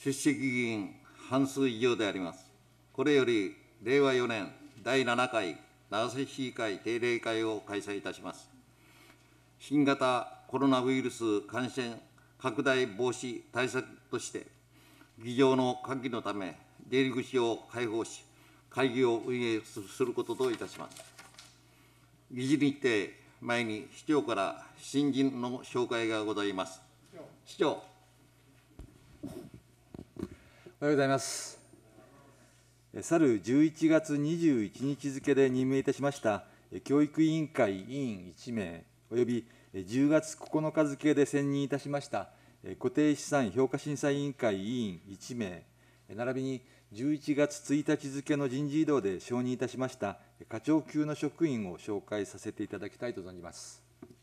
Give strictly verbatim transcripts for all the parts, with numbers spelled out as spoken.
出席議員半数以上であります。これよりれいわよねんだいななかい長崎市議会定例会を開催いたします。新型コロナウイルス感染拡大防止対策として、議場の換気のため、出入り口を開放し、会議を運営することといたします。議事日程前に市長から新人の紹介がございます。市長。 おはようございます。去るじゅういちがつにじゅういちにち付で任命いたしました教育委員会委員いちめい、およびじゅうがつここのか付で選任いたしました固定資産評価審査委員会委員いちめい、並びにじゅういちがつついたち付の人事異動で承認いたしました課長級の職員を紹介させていただきたいと存じます。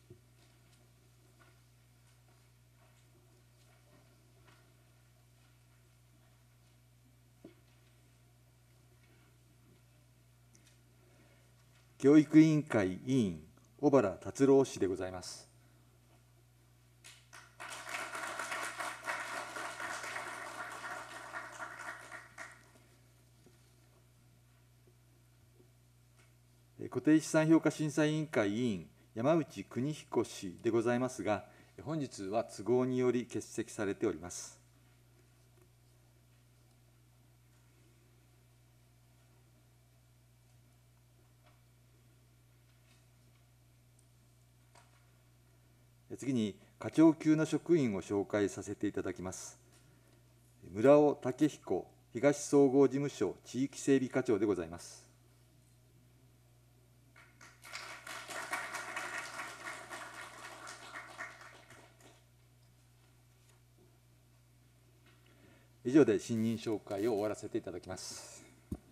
教育委員会委員、小原達郎氏でございます。固定資産評価審査委員会委員、山内邦彦氏でございますが、本日は都合により欠席されております。次に、課長級の職員を紹介させていただきます。村尾武彦東総合事務所地域整備課長でございます。以上で新任紹介を終わらせていただきます。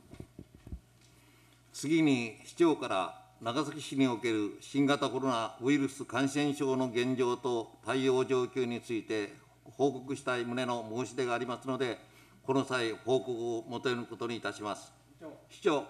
次に、市長から長崎市における新型コロナウイルス感染症の現状と対応状況について報告したい旨の申し出がありますので、この際、報告を求めることにいたします。市長。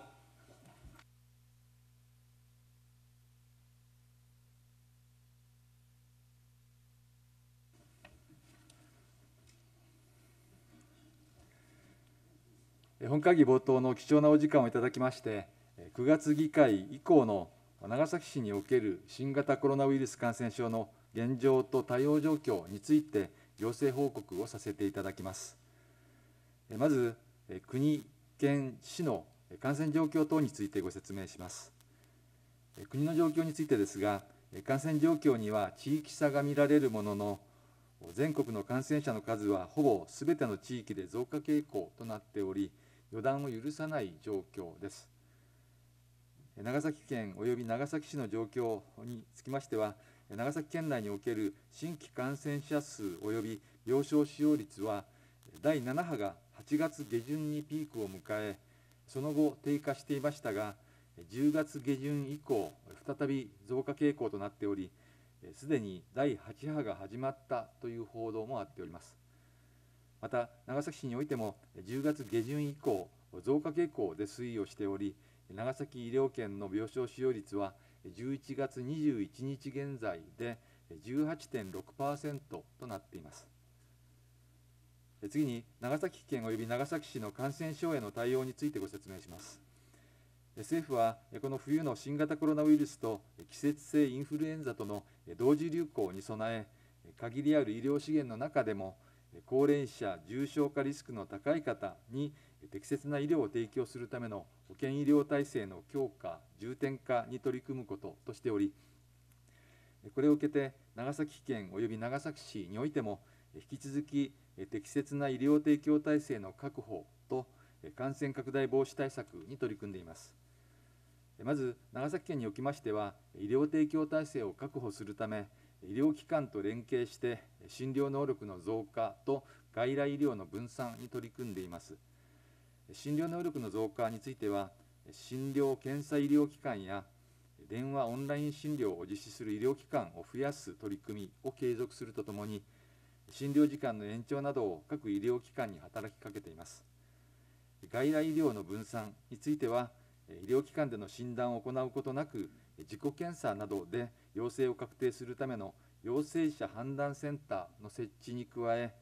本会議冒頭の貴重なお時間をいただきまして、くがつ議会以降の長崎市における新型コロナウイルス感染症の現状と対応状況について、行政報告をさせていただきます。まず、国、県、市の感染状況等についてご説明します。国の状況についてですが、感染状況には地域差が見られるものの、全国の感染者の数はほぼすべての地域で増加傾向となっており、予断を許さない状況です。長崎県および長崎市の状況につきましては、長崎県内における新規感染者数および病床使用率は、だいななはがはちがつげじゅんにピークを迎え、その後低下していましたが、じゅうがつげじゅん以降、再び増加傾向となっており、すでにだいはちはが始まったという報道もあっております。また、長崎市においてもじゅうがつげじゅん以降、増加傾向で推移をしており、長崎医療圏の病床使用率はじゅういちがつにじゅういちにち現在で じゅうはちてんろくパーセント となっています。次に、長崎県および長崎市の感染症への対応についてご説明します。政府は、この冬の新型コロナウイルスと季節性インフルエンザとの同時流行に備え、限りある医療資源の中でも、高齢者、重症化リスクの高い方に適切な医療を提供するための保健医療体制の強化、重点化に取り組むこととしており、これを受けて長崎県および長崎市においても、引き続き適切な医療提供体制の確保と感染拡大防止対策に取り組んでいます。まず、長崎県におきましては、医療提供体制を確保するため、医療機関と連携して診療能力の増加と外来医療の分散に取り組んでいます。診療能力の増加については、診療検査医療機関や電話オンライン診療を実施する医療機関を増やす取り組みを継続するとともに、診療時間の延長などを各医療機関に働きかけています。外来医療の分散については、医療機関での診断を行うことなく、自己検査などで陽性を確定するための陽性者判断センターの設置に加え、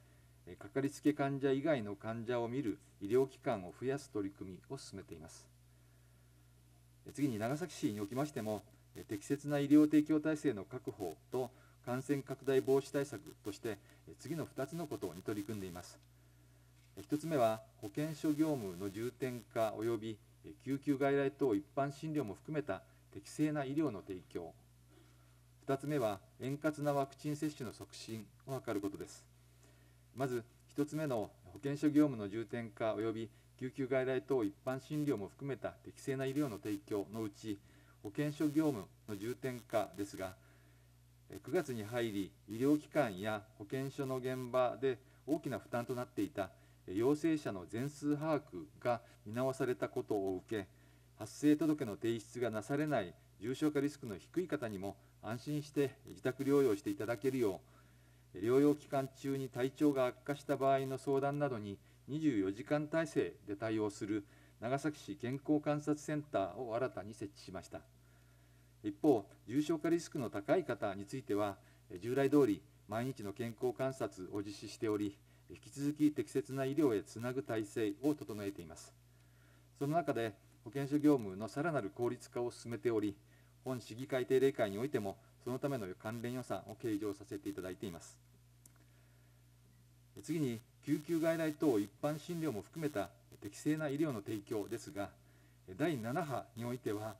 かかりつけ患者以外の患者を診る医療機関を増やす取り組みを進めています。次に長崎市におきましても、適切な医療提供体制の確保と感染拡大防止対策として次のふたつのことに取り組んでいます。ひとつめは保健所業務の重点化及び救急外来等一般診療も含めた適正な医療の提供、ふたつめは円滑なワクチン接種の促進を図ることです。まずひとつめの保健所業務の重点化及び救急外来等一般診療も含めた適正な医療の提供のうち、保健所業務の重点化ですが、くがつに入り、医療機関や保健所の現場で大きな負担となっていた陽性者の全数把握が見直されたことを受け、発生届の提出がなされない重症化リスクの低い方にも安心して自宅療養していただけるよう、療養期間中に体調が悪化した場合の相談などににじゅうよじかん体制で対応する長崎市健康観察センターを新たに設置しました。一方、重症化リスクの高い方については、従来通り毎日の健康観察を実施しており、引き続き適切な医療へつなぐ体制を整えています。その中で、保健所業務のさらなる効率化を進めており、本市議会定例会においても、そのための関連予算を計上させていただいています。次に、救急外来等一般診療も含めた適正な医療の提供ですが、だいなな波においては、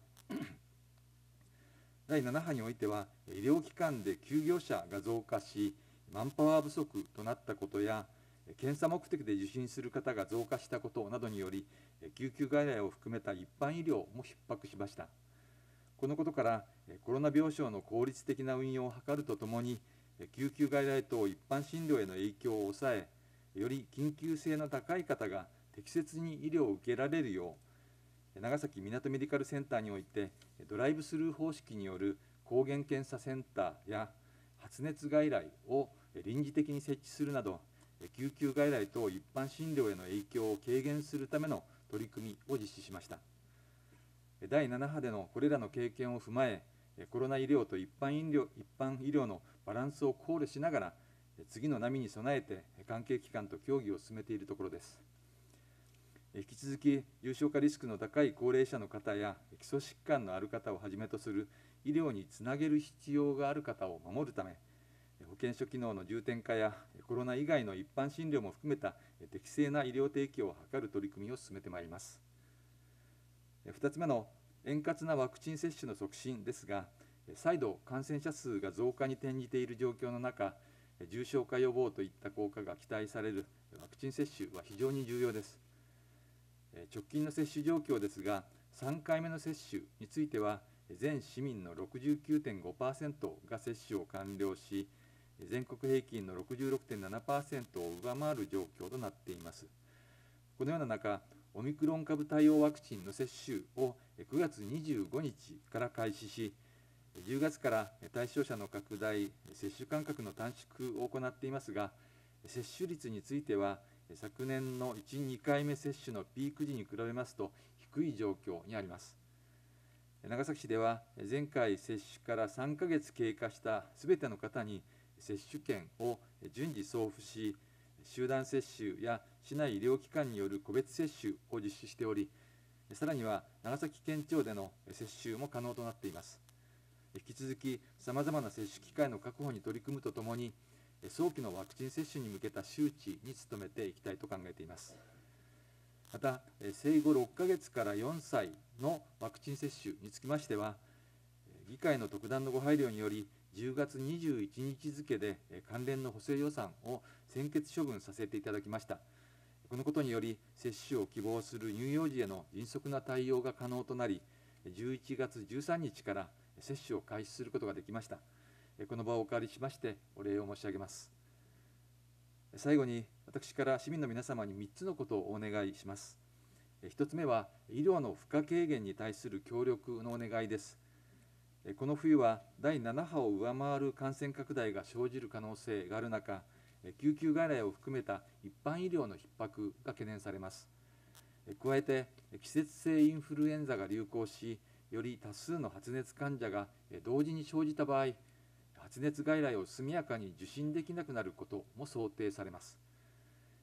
だいなな波においては、医療機関で休業者が増加し、マンパワー不足となったことや、検査目的で受診する方が増加したことなどにより、救急外来を含めた一般医療も逼迫しました。このことから、コロナ病床の効率的な運用を図るとともに、救急外来等一般診療への影響を抑え、より緊急性の高い方が適切に医療を受けられるよう、長崎みなとメディカルセンターにおいて、ドライブスルー方式による抗原検査センターや発熱外来を臨時的に設置するなど、救急外来等一般診療への影響を軽減するための取り組みを実施しました。だいなな波でのこれらの経験を踏まえ、コロナ医療と一般医療、一般医療のバランスを考慮しながら、次の波に備えて関係機関と協議を進めているところです。引き続き、重症化リスクの高い高齢者の方や基礎疾患のある方をはじめとする医療につなげる必要がある方を守るため、保健所機能の重点化やコロナ以外の一般診療も含めた適正な医療提供を図る取り組みを進めてまいります。ふたつめの円滑なワクチン接種の促進ですが、再度感染者数が増加に転じている状況の中、重症化予防といった効果が期待されるワクチン接種は非常に重要です。直近の接種状況ですが、さんかいめの接種については、全市民の ろくじゅうきゅうてんごパーセント が接種を完了し、全国平均の ろくじゅうろくてんななパーセント を上回る状況となっています。このような中、オミクロン株対応ワクチンの接種をくがつにじゅうごにちから開始し、じゅうがつから対象者の拡大、接種間隔の短縮を行っていますが、接種率については、昨年のいち、にかいめ接種のピーク時に比べますと低い状況にあります。長崎市では、前回接種からさんかげつ経過したすべての方に接種券を順次送付し、集団接種や市内医療機関による個別接種を実施しており、さらには長崎県庁での接種も可能となっています。引き続き、さまざまな接種機会の確保に取り組むとともに、早期のワクチン接種に向けた周知に努めていきたいと考えています。また、生後ろっかげつからよんさいのワクチン接種につきましては、議会の特段のご配慮により、じゅうがつにじゅういちにち付で関連の補正予算を専決処分させていただきました。このことにより、接種を希望する乳幼児への迅速な対応が可能となり、じゅういちがつじゅうさんにちから接種を開始することができました。この場をお借りしまして、お礼を申し上げます。最後に、私から市民の皆様にみっつのことをお願いします。ひとつめは、医療の負荷軽減に対する協力のお願いです。この冬はだいなな波を上回る感染拡大が生じる可能性がある中、救急外来を含めた一般医療の逼迫が懸念されます。加えて、季節性インフルエンザが流行し、より多数の発熱患者が同時に生じた場合、発熱外来を速やかに受診できなくなることも想定されます。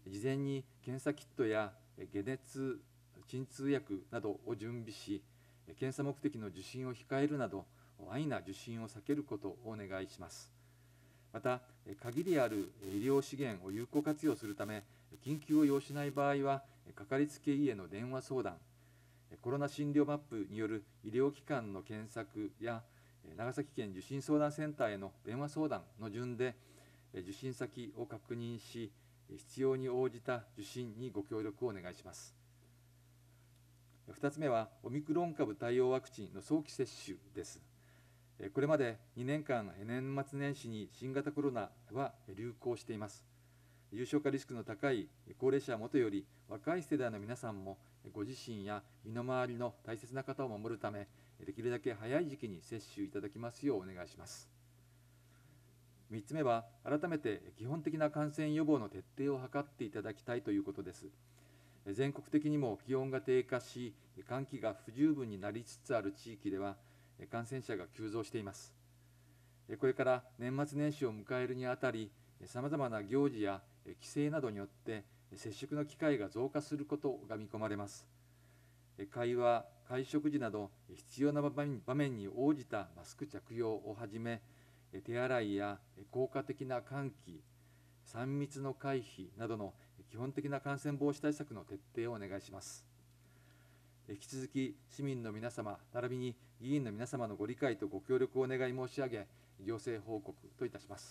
事前に検査キットや解熱鎮痛薬などを準備し、検査目的の受診を控えるなど、安易な受診を避けることをお願いします。また、限りある医療資源を有効活用するため、緊急を要しない場合は、かかりつけ医への電話相談、コロナ診療マップによる医療機関の検索や、長崎県受診相談センターへの電話相談の順で、受診先を確認し、必要に応じた受診にご協力をお願いします。ふたつめは、オミクロン株対応ワクチンの早期接種です。これまでにねんかん、年末年始に新型コロナは流行しています。重症化リスクの高い高齢者はもとより、若い世代の皆さんも、ご自身や身の回りの大切な方を守るため、できるだけ早い時期に接種いただきますようお願いします。みっつめは、改めて基本的な感染予防の徹底を図っていただきたいということです。全国的にも気温が低下し、換気が不十分になりつつある地域では、感染者が急増しています。これから年末年始を迎えるにあたり、さまざまな行事や規制などによって接触の機会が増加することが見込まれます。会話、会食時など必要な場面に応じたマスク着用をはじめ、手洗いや効果的な換気、さん密の回避などの基本的な感染防止対策の徹底をお願いします。引き続き市民の皆様、並びに議員の皆様のご理解とご協力をお願い申し上げ、行政報告といたします。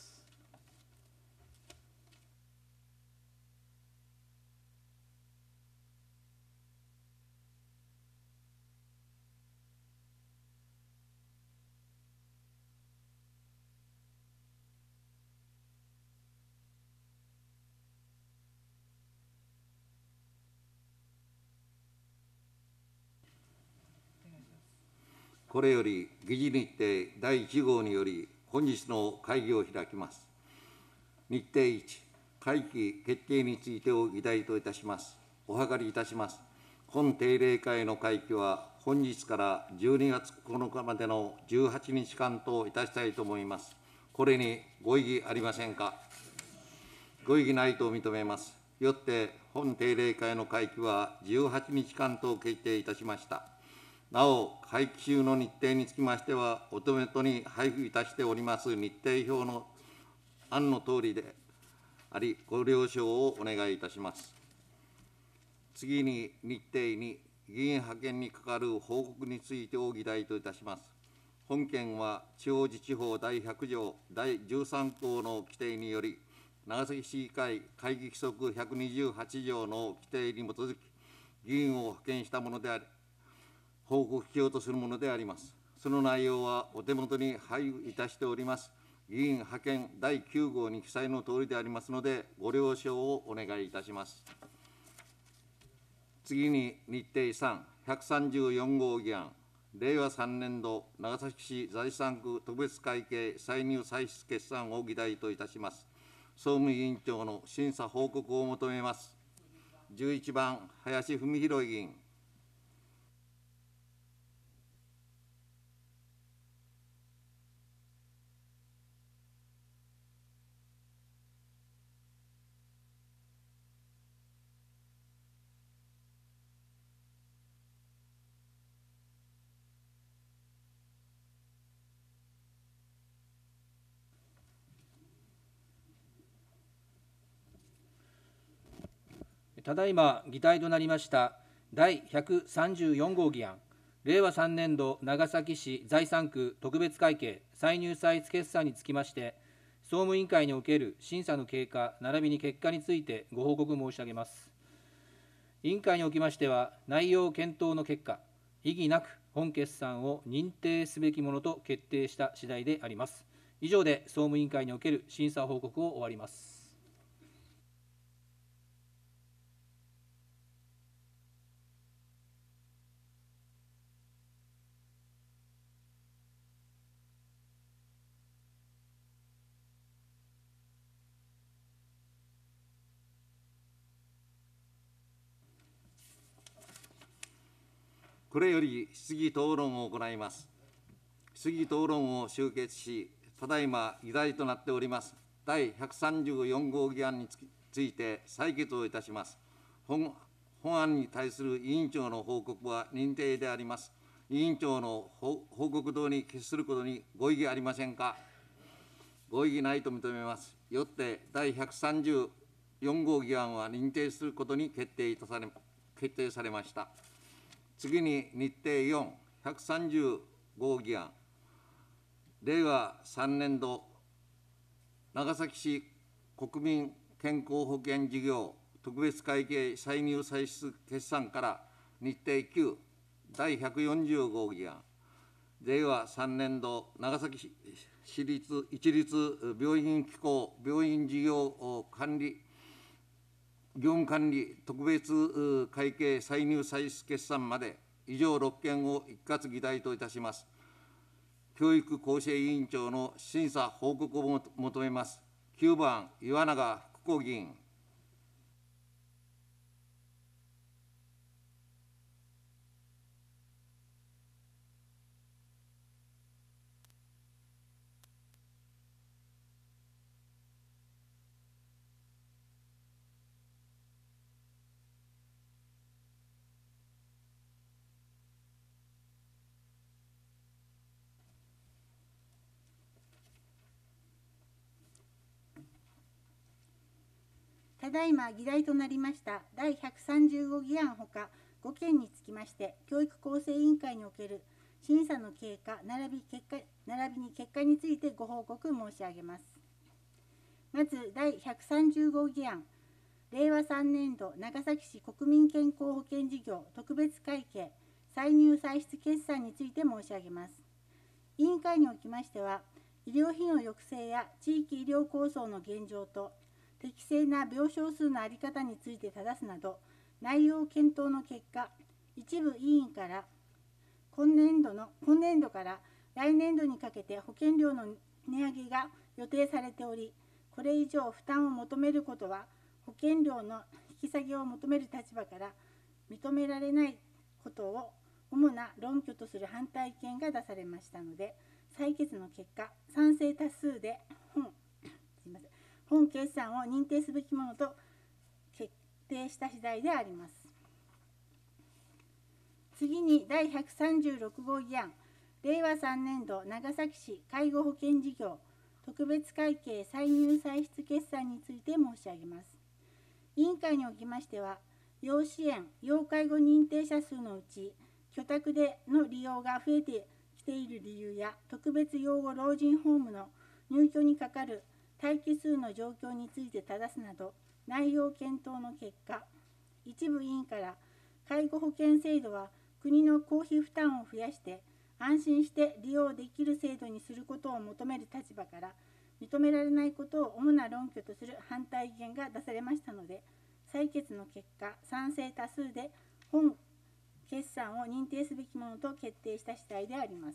これより議事日程だいいち号により本日の会議を開きます。日程いち、会期決定についてを議題といたします。お諮りいたします。本定例会の会期は本日からじゅうにがつここのかまでのじゅうはちにちかんといたしたいと思います。これにご異議ありませんか。ご異議ないと認めます。よって本定例会の会期はじゅうはちにちかんと決定いたしました。なお、会期中の日程につきましては、お手元に配布いたしております日程表の案のとおりであり、ご了承をお願いいたします。次に日程に、議員派遣にかかる報告についてを議題といたします。本件は地方自治法だいひゃく条だいじゅうさん項の規定により、長崎市議会会議規則ひゃくにじゅうはち条の規定に基づき、議員を派遣したものであり、報告しようとするものであります。その内容はお手元に配布いたしております議員派遣だいきゅう号に記載のとおりでありますので、ご了承をお願いいたします。次に日程さん、ひゃくさんじゅうよん号議案、れいわさんねん度長崎市財産区特別会計歳入歳出決算を議題といたします。総務委員長の審査報告を求めます。じゅういちばん、林文弘議員。 ただいま議題となりましただいひゃくさんじゅうよん号議案、れいわさんねん度長崎市財産区特別会計歳入歳出決算につきまして、総務委員会における審査の経過並びに結果についてご報告申し上げます。委員会におきましては、内容検討の結果、異議なく本決算を認定すべきものと決定した次第であります。以上で総務委員会における審査報告を終わります。 これより質疑討論を行います。質疑討論を終結し、ただいま議題となっておりますだいひゃくさんじゅうよん号議案につきついて採決をいたします。本本案に対する委員長の報告は認定であります。委員長の報告等に決することにご異議ありませんか。ご異議ないと認めます。よって第ひゃくさんじゅうよん号議案は認定することに決定いたされ決定されました。次に日程よん、ひゃくさんじゅう号議案、令和さんねん度長崎市国民健康保険事業特別会計歳入歳出決算から日程きゅう、だいひゃくよんじゅう号議案、令和さんねん度長崎市立一律病院機構病院事業管理業務管理特別会計歳入歳出決算まで以上ろっけんを一括議題といたします。教育厚生委員長の審査報告を求めます。きゅうばん、岩永福子議員。 ただいま議題となりましただいひゃくさんじゅう号議案ほかごけんにつきまして、教育厚生委員会における審査の経過並び結果並びに結果についてご報告申し上げます。まずだいひゃくさんじゅう号議案、令和さんねん度長崎市国民健康保険事業特別会計歳入歳出決算について申し上げます。委員会におきましては、医療費の抑制や地域医療構想の現状と適正な病床数の在り方について正すなど、内容検討の結果、一部委員から今年度の今年度から来年度にかけて保険料の値上げが予定されており、これ以上負担を求めることは保険料の引き下げを求める立場から認められないことを主な論拠とする反対意見が出されましたので、採決の結果、賛成多数で本すいません本決算を認定すべきものと決定した次第であります。次にだいひゃくさんじゅうろく号議案、令和さんねん度長崎市介護保険事業特別会計歳入歳出決算について申し上げます。委員会におきましては、要支援・要介護認定者数のうち、居宅での利用が増えてきている理由や、特別養護老人ホームの入居にかかる待機数の状況について正すなど、内容検討の結果、一部委員から介護保険制度は国の公費負担を増やして安心して利用できる制度にすることを求める立場から認められないことを主な論拠とする反対意見が出されましたので、採決の結果、賛成多数で本決算を認定すべきものと決定した次第であります。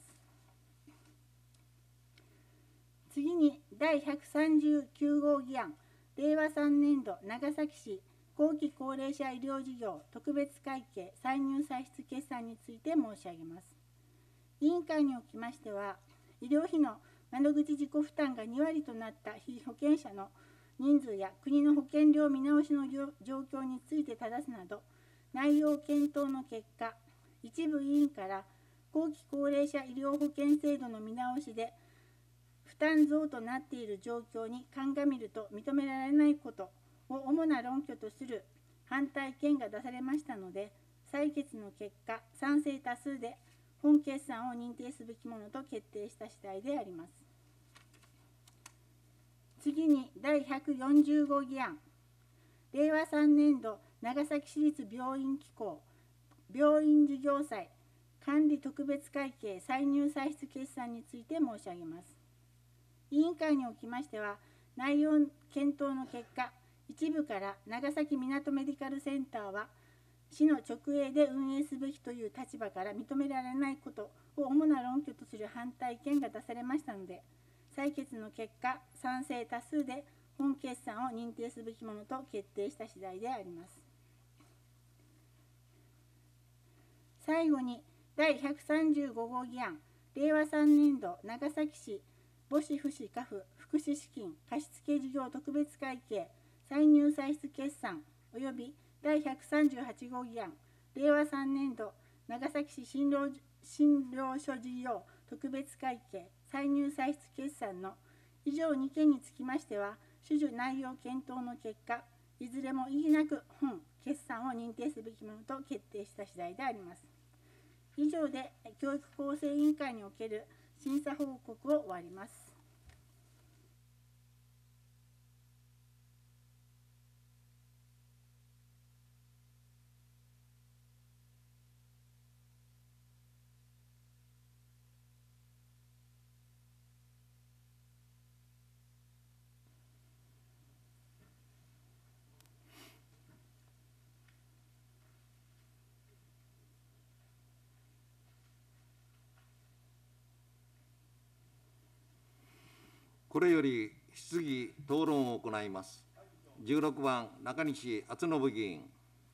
次にだいひゃくさんじゅうきゅう号議案、令和さんねん度長崎市後期高齢者医療事業特別会計歳入歳出決算について申し上げます。委員会におきましては、医療費の窓口自己負担がに割となった被保険者の人数や国の保険料見直しの状況について正すなど、内容検討の結果、一部委員から後期高齢者医療保険制度の見直しで負担増となっている状況に鑑みると認められないことを主な論拠とする反対意見が出されましたので、採決の結果、賛成多数で本決算を認定すべきものと決定した次第であります。次にだいひゃくよんじゅう号議案、令和さんねん度長崎市立病院機構病院事業債管理特別会計歳入歳出決算について申し上げます。委員会におきましては、内容検討の結果、一部から長崎みなとメディカルセンターは市の直営で運営すべきという立場から認められないことを主な論拠とする反対意見が出されましたので、採決の結果、賛成多数で本決算を認定すべきものと決定した次第であります。最後にだいひゃくさんじゅうご号議案、令和さんねん度長崎市母子福祉家父福祉資金貸付事業特別会計歳入歳出決算及び第ひゃくさんじゅうはち号議案、令和さんねん度長崎市診療診療所事業特別会計歳入歳出決算の以上に件につきましては、種々内容検討の結果、いずれも異議なく本決算を認定すべきものと決定した次第であります。以上で教育構成委員会における審査報告を終わります。 これより質疑討論を行います。じゅうろくばん、中西敦信議員。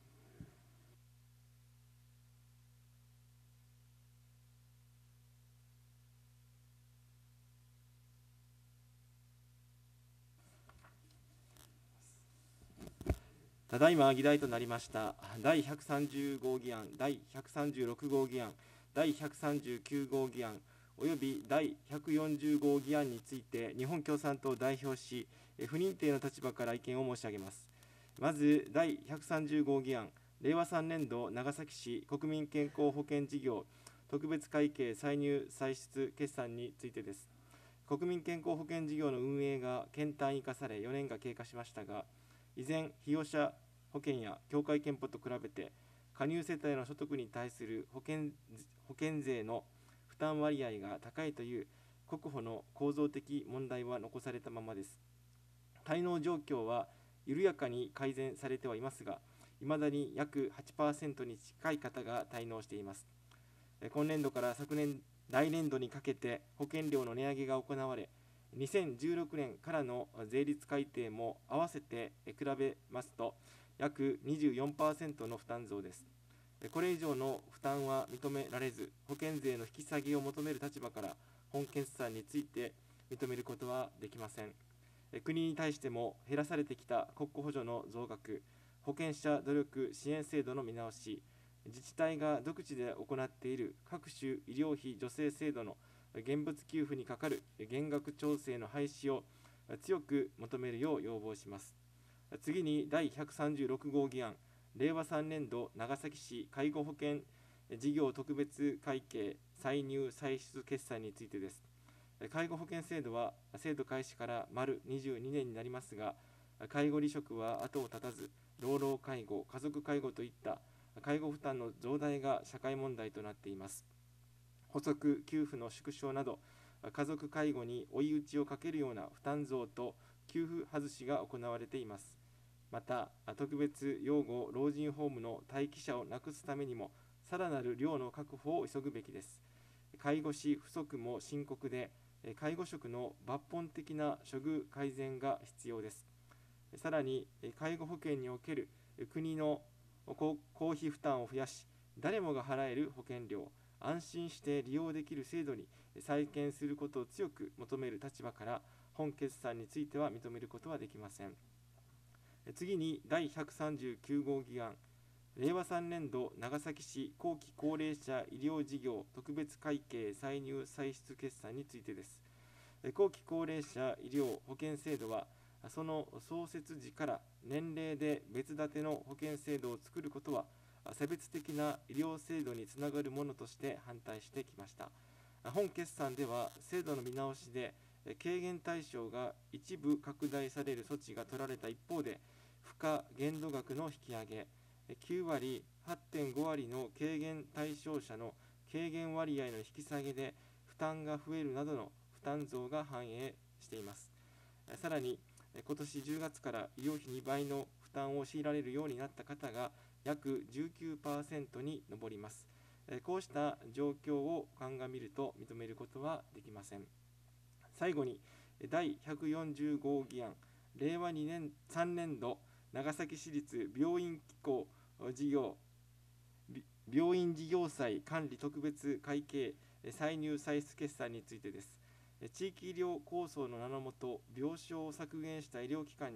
ただいま議題となりましただいひゃくさんじゅう号議案、だいひゃくさんじゅうろく号議案、だいひゃくさんじゅうきゅう号議案およびだいひゃくよんじゅう号議案について、日本共産党を代表し、不認定の立場から意見を申し上げます。まず、だいひゃくさんじゅう号議案、令和さんねん度長崎市国民健康保険事業特別会計歳入歳出決算についてです。国民健康保険事業の運営が検討に生かされよねんが経過しましたが、依然、被用者保険や協会憲法と比べて、加入世帯の所得に対する保険保険税の負担割合が高いという国保の構造的問題は残されたままです。滞納状況は緩やかに改善されてはいますが、いまだに約 はちパーセント に近い方が滞納しています。今年度から昨年来年度にかけて保険料の値上げが行われ、にせんじゅうろくねんからの税率改定も合わせて比べますと、約 にじゅうよんパーセント の負担増です。これ以上の負担は認められず、保険税の引き下げを求める立場から本決算について認めることはできません。国に対しても減らされてきた国庫補助の増額、保険者努力支援制度の見直し、自治体が独自で行っている各種医療費助成制度の現物給付にかかる減額調整の廃止を強く求めるよう要望します。次にだいひゃくさんじゅうろく号議案、令和さんねん度長崎市介護保険事業特別会計歳入歳出決算についてです。介護保険制度は制度開始から丸にじゅうにねんになりますが、介護離職は後を絶たず、老老介護、家族介護といった介護負担の増大が社会問題となっています。補足給付の縮小など、家族介護に追い打ちをかけるような負担増と給付外しが行われています。また、特別養護老人ホームの待機者をなくすためにも、さらなる量の確保を急ぐべきです。介護士不足も深刻で、介護職の抜本的な処遇改善が必要です。さらに、介護保険における国の公費負担を増やし、誰もが払える保険料、安心して利用できる制度に再建することを強く求める立場から、本決算については認めることはできません。次にだいひゃくさんじゅうきゅう号議案、令和さんねん度長崎市後期高齢者医療事業特別会計歳入歳出決算についてです。後期高齢者医療保険制度は、その創設時から年齢で別立ての保険制度を作ることは、差別的な医療制度につながるものとして反対してきました。本決算では、制度の見直しで軽減対象が一部拡大される措置が取られた一方で、付加限度額の引き上げ、きゅうわり、はってんごわりの軽減対象者の軽減割合の引き下げで負担が増えるなどの負担増が反映しています。さらに、今年じゅうがつから医療費にばいの負担を強いられるようになった方が約 じゅうきゅうパーセント に上ります。こうした状況を鑑みると認めることはできません。最後に、だいひゃくよんじゅう号議案、令和にねんさんねん度長崎市立病院機構事業病院事業債管理特別会計歳入歳出決算についてです。地域医療構想の名のもと、病床を削減した医療機関に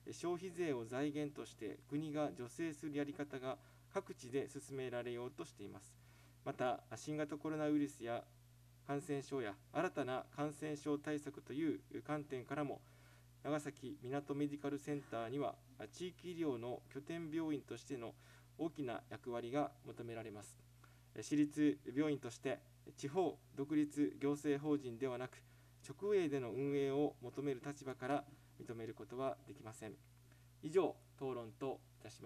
消費税を財源として国が助成するやり方が各地で進められようとしています。また、新型コロナウイルスや感染症や新たな感染症対策という観点からも、長崎みなとメディカルセンターには地域医療の拠点病院としての大きな役割が求められます。私立病院として地方独立行政法人ではなく、直営での運営を求める立場から認めることはできません。以上、討論といたします。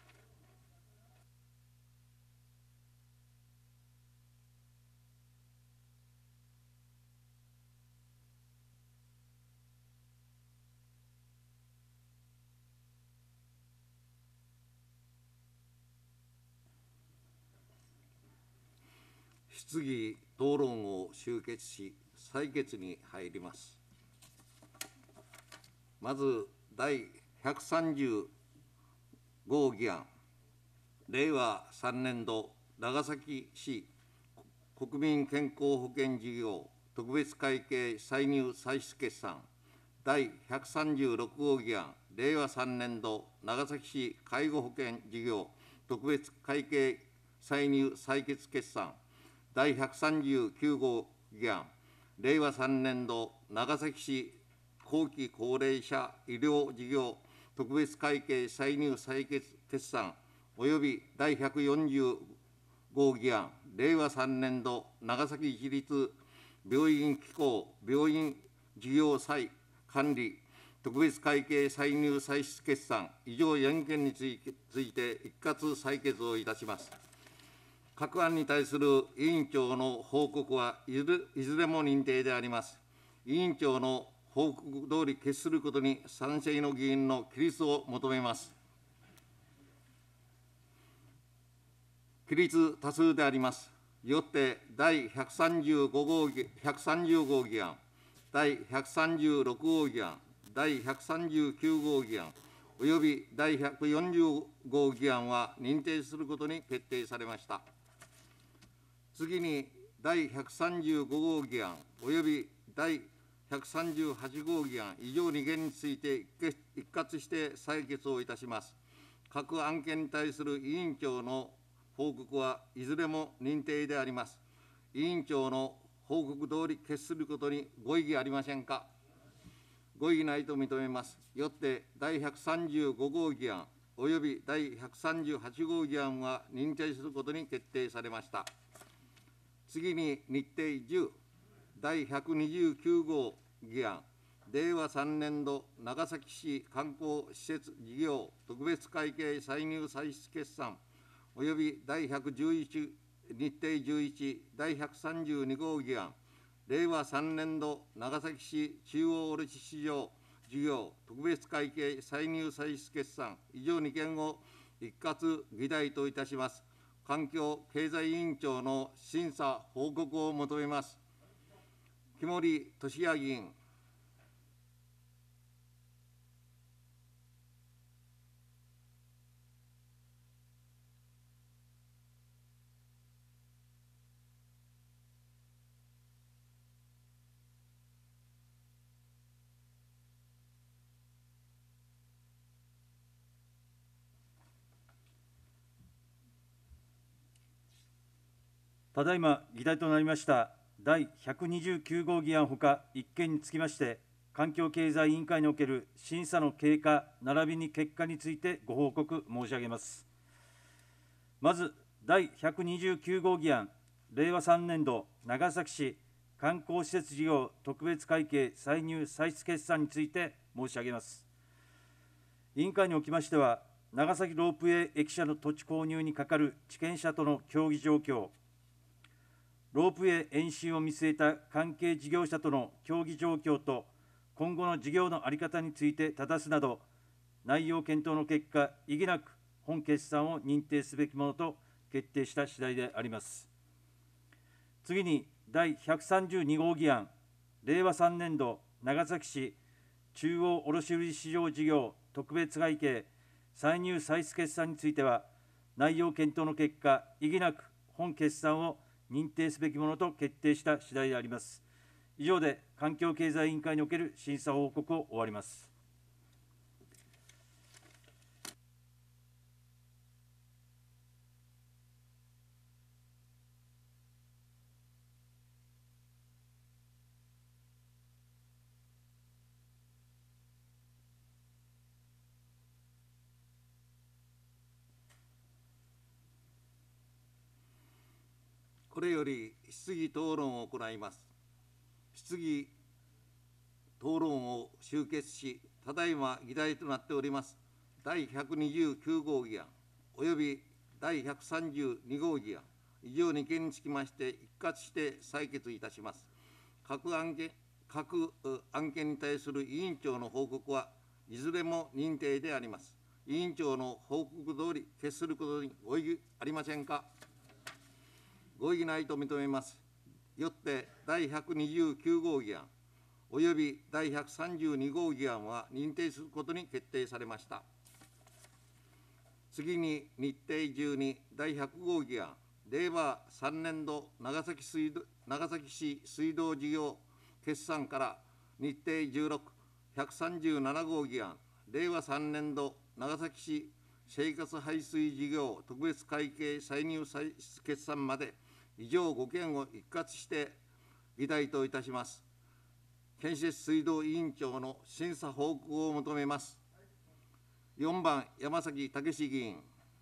質疑討論を終結し、採決に入ります。まず、第ひゃくさんじゅうご議案、令和さんねん度長崎市国民健康保険事業特別会計歳入歳出決算、第ひゃくさんじゅうろく号議案、令和さんねん度長崎市介護保険事業特別会計歳入歳決決算、第ひゃくさんじゅうきゅう号議案、令和さんねん度長崎市後期高齢者医療事業特別会計歳入歳決決算および第ひゃくよんじゅう号議案、令和さんねん度長崎市立病院機構病院事業再管理特別会計歳入歳出決算以上よん件について一括採決をいたします。各案に対する委員長の報告はいずれいずれも認定であります。委員長の報告通り決することに賛成の議員の起立を求めます。起立多数であります。よって第ひゃくさんじゅうご号ひゃくさんじゅう号議案、第ひゃくさんじゅうろく号議案、第ひゃくさんじゅうきゅう号議案および第ひゃくよんじゅう号議案は認定することに決定されました。次に第ひゃくさんじゅうご号議案および第ひゃくさんじゅうはち号議案以上に件について一括して採決をいたします。各案件に対する委員長の報告はいずれも認定であります。委員長の報告通り決することにご異議ありませんか。ご異議ないと認めます。よって第ひゃくさんじゅうご号議案および第ひゃくさんじゅうはち号議案は認定することに決定されました。次に日程じゅう、第ひゃくにじゅうきゅう号議案、令和さんねん度長崎市観光施設事業特別会計歳入歳出決算および第ひゃくじゅういち日程じゅういち第ひゃくさんじゅうに号議案、令和さんねん度長崎市中央卸市場事業特別会計歳入歳出決算以上に件を一括議題といたします。環境経済委員長の審査報告を求めます。木森俊哉議員。 ただいま議題となりました第ひゃくにじゅうきゅう号議案ほかいっ件につきまして、環境経済委員会における審査の経過並びに結果についてご報告申し上げます。まず第ひゃくにじゅうきゅう号議案、令和さんねん度長崎市観光施設事業特別会計歳入歳出決算について申し上げます。委員会におきましては、長崎ロープウェイ駅舎の土地購入にかかる地権者との協議状況、ロープウェイ延伸を見据えた関係事業者との協議状況と、今後の事業の在り方について正すなど、内容検討の結果、意義なく本決算を認定すべきものと決定した次第であります。次に、第ひゃくさんじゅうに号議案、令和さんねん度長崎市中央卸売市場事業特別会計歳入歳出決算については、内容検討の結果、意義なく本決算を認定すべきものと決定した次第であります。以上で環境経済委員会における審査報告を終わります。 これより質疑討論を行います。質疑討論を終結し、ただいま議題となっております第ひゃくにじゅうきゅう号議案および第ひゃくさんじゅうに号議案、以上に件につきまして一括して採決いたします。各案件各案件に対する委員長の報告はいずれも認定であります。委員長の報告通り決することにご異議ありませんか。ご異議ないと認めます。よって第ひゃくにじゅうきゅう号議案および第ひゃくさんじゅうに号議案は認定することに決定されました。次に日程じゅうに第ひゃく号議案、令和さんねん度長崎水道長崎市水道事業決算から日程じゅうろく、ひゃくさんじゅうなな号議案、令和さんねん度長崎市生活排水事業特別会計歳入歳出決算まで以上ご件を一括して議題といたします。建設水道委員長の審査報告を求めます。よんばん山崎武司議員。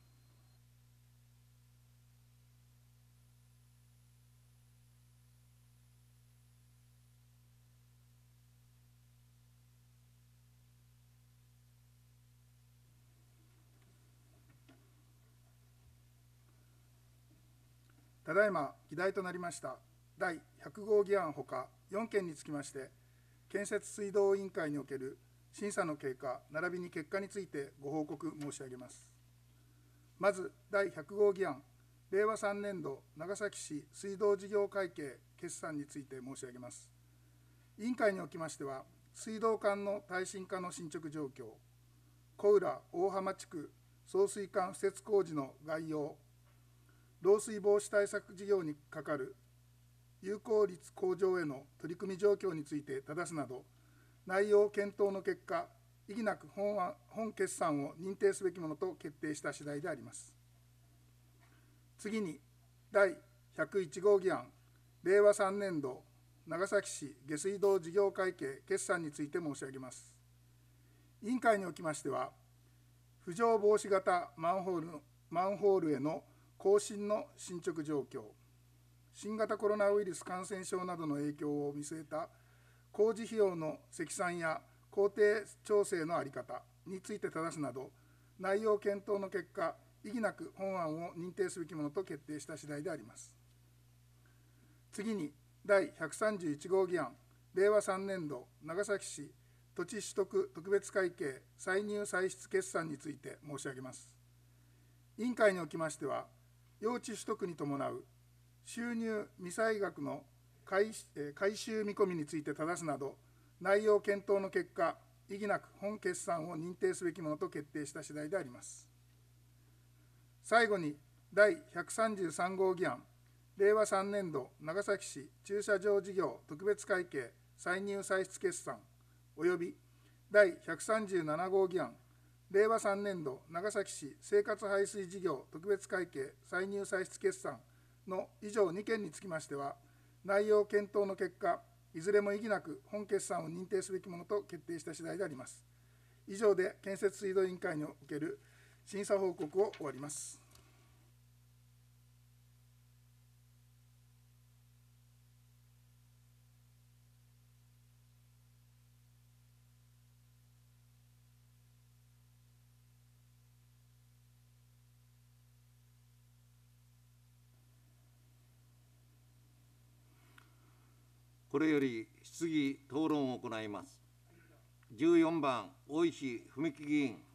ただいま議題となりました第ひゃく号議案ほかよん件につきまして、建設水道委員会における審査の経過並びに結果についてご報告申し上げます。まず第ひゃく号議案、令和さんねん度長崎市水道事業会計決算について申し上げます。委員会におきましては、水道管の耐震化の進捗状況、小浦大浜地区送水管敷設工事の概要、漏水防止対策事業にかかる有効率向上への取り組み状況について正すなど、内容検討の結果、意義なく 本, 本決算を認定すべきものと決定した次第であります。次に第ひゃくいち号議案、令和さんねん度長崎市下水道事業会計決算について申し上げます。委員会におきましては、浮上防止型マンホールのマンホールへの更新の進捗状況、新型コロナウイルス感染症などの影響を見据えた工事費用の積算や工程調整の在り方について正すなど、内容検討の結果、意義なく本案を認定すべきものと決定した次第であります。次に第ひゃくさんじゅういち号議案、令和さんねん度長崎市土地取得特別会計歳入歳出決算について申し上げます。委員会におきましては、用地取得に伴う収入未済額の回収見込みについて正すなど、内容検討の結果、意義なく本決算を認定すべきものと決定した次第であります。最後に第ひゃくさんじゅうさん号議案、令和さんねん度長崎市駐車場事業特別会計歳入歳出決算および第ひゃくさんじゅうなな号議案、令和さんねん度長崎市生活排水事業特別会計歳入歳出決算の以上に件につきましては、内容検討の結果、いずれも意義なく本決算を認定すべきものと決定した次第であります。以上で建設水道委員会における審査報告を終わります。 これより質疑討論を行います。じゅうよんばん大石文木議員。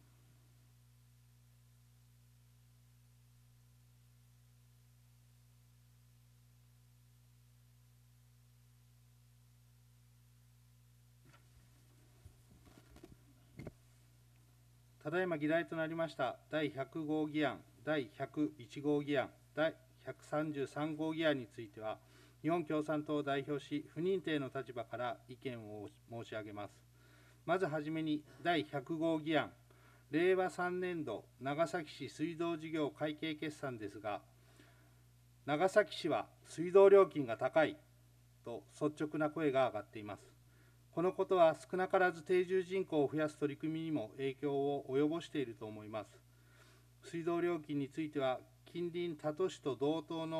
ただいま議題となりました第ひゃく号議案、第ひゃくいち号議案、第ひゃくさんじゅうさん号議案については、日本共産党を代表し、不認定の立場から意見を申し上げます。まずはじめにだいひゃく号議案、令和さんねん度長崎市水道事業会計決算ですが、長崎市は水道料金が高いと率直な声が上がっています。このことは少なからず定住人口を増やす取り組みにも影響を及ぼしていると思います。水道料金については、近隣他都市と同等の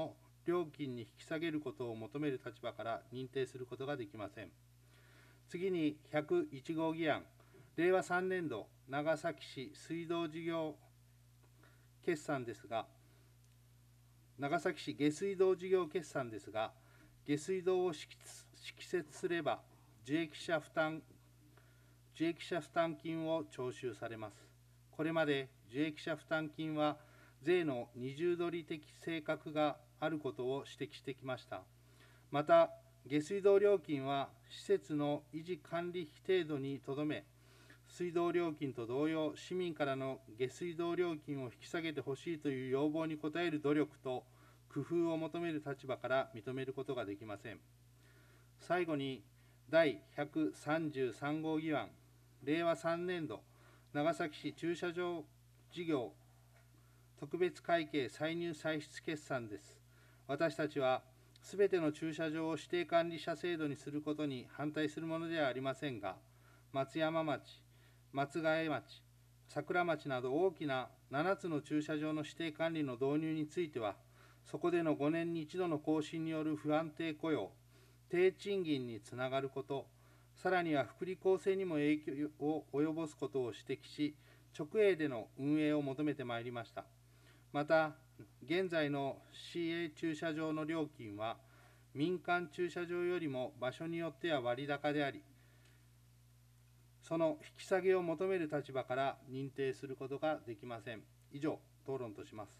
料金に引き下げることを求める立場から認定することができません。次にひゃくいち号議案、れいわさんねん度長崎市水道事業決算ですが、長崎市下水道事業決算ですが、下水道を敷設すれば受益者負担受益者負担金を徴収されます。これまで受益者負担金は税の二重取り的性格があることを指摘してきました。また、下水道料金は施設の維持管理費程度にとどめ、水道料金と同様、市民からの下水道料金を引き下げてほしいという要望に応える努力と工夫を求める立場から認めることができません。最後に、だいひゃくさんじゅうさん号議案、れいわさんねん度長崎市駐車場事業特別会計歳入歳出決算です。私たちは、すべての駐車場を指定管理者制度にすることに反対するものではありませんが、松山町、松ヶ江町、桜町など大きなななつの駐車場の指定管理の導入については、そこでのごねんに一度の更新による不安定雇用、低賃金につながること、さらには福利厚生にも影響を及ぼすことを指摘し、直営での運営を求めてまいりました。また、現在の シーエー 駐車場の料金は、民間駐車場よりも場所によっては割高であり、その引き下げを求める立場から認定することができません。以上、討論とします。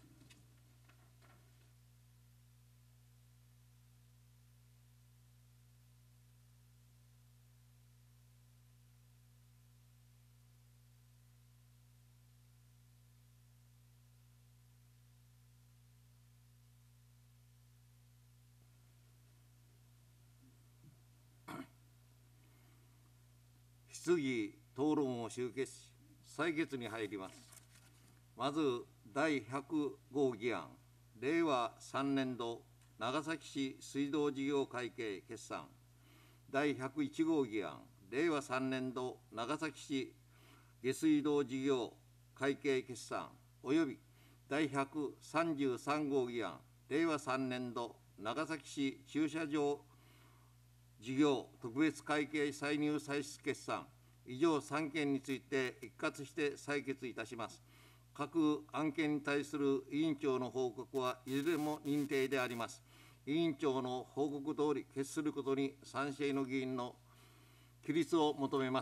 質疑討論を終結し、採決に入ります。まず、だいひゃく号議案、れいわさんねん度長崎市水道事業会計決算、だいひゃくいち号議案、れいわさんねん度長崎市下水道事業会計決算、およびだいひゃくさんじゅうさん号議案、れいわさんねん度長崎市駐車場事業特別会計歳入歳出決算、以上さん件について一括して採決いたします。各案件に対する委員長の報告はいずれも認定であります。委員長の報告通り決することに賛成の議員の起立を求めます。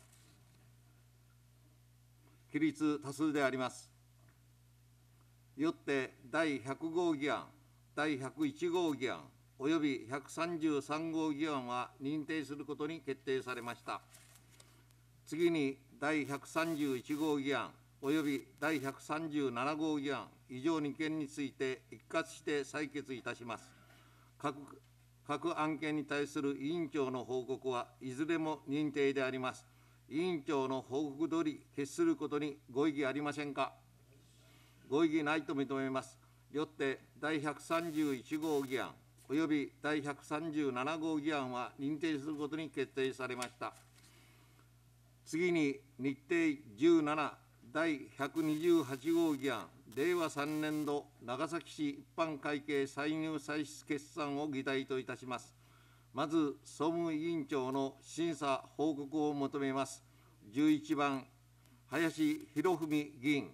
起立多数であります。よってだいひゃく号議案、だいひゃくいち号議案、およびひゃくさんじゅうさん号議案は認定することに決定されました。次に、だいひゃくさんじゅういち号議案、およびだいひゃくさんじゅうなな号議案、以上に件について一括して採決いたします。各各案件に対する委員長の報告はいずれも認定であります。委員長の報告通り決することにご異議ありませんか。ご異議ないと認めます。よってだいひゃくさんじゅういち号議案およびだいひゃくさんじゅうなな号議案は認定することに決定されました。次に、日程じゅうななだいひゃくにじゅうはち号議案、れいわさんねん度長崎市一般会計歳入歳出決算を議題といたします。まず、総務委員長の審査報告を求めます。じゅういちばん、林博文議員。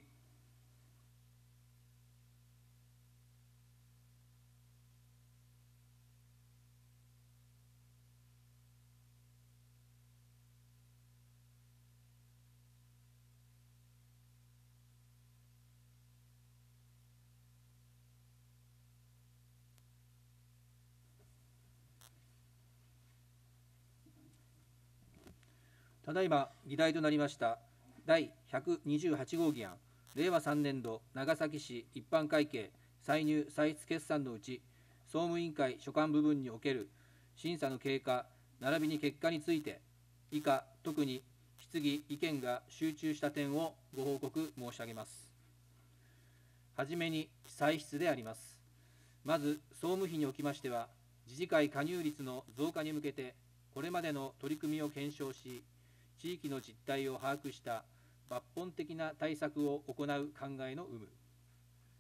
ただいま議題となりましただいひゃくにじゅうはち号議案、れいわさんねん度長崎市一般会計歳入歳出決算のうち、総務委員会所管部分における審査の経過並びに結果について、以下特に質疑意見が集中した点をご報告申し上げます。はじめに歳出であります。まず総務費におきましては、自治会加入率の増加に向けてこれまでの取り組みを検証し、地域の実態を把握した抜本的な対策を行う考えの有無。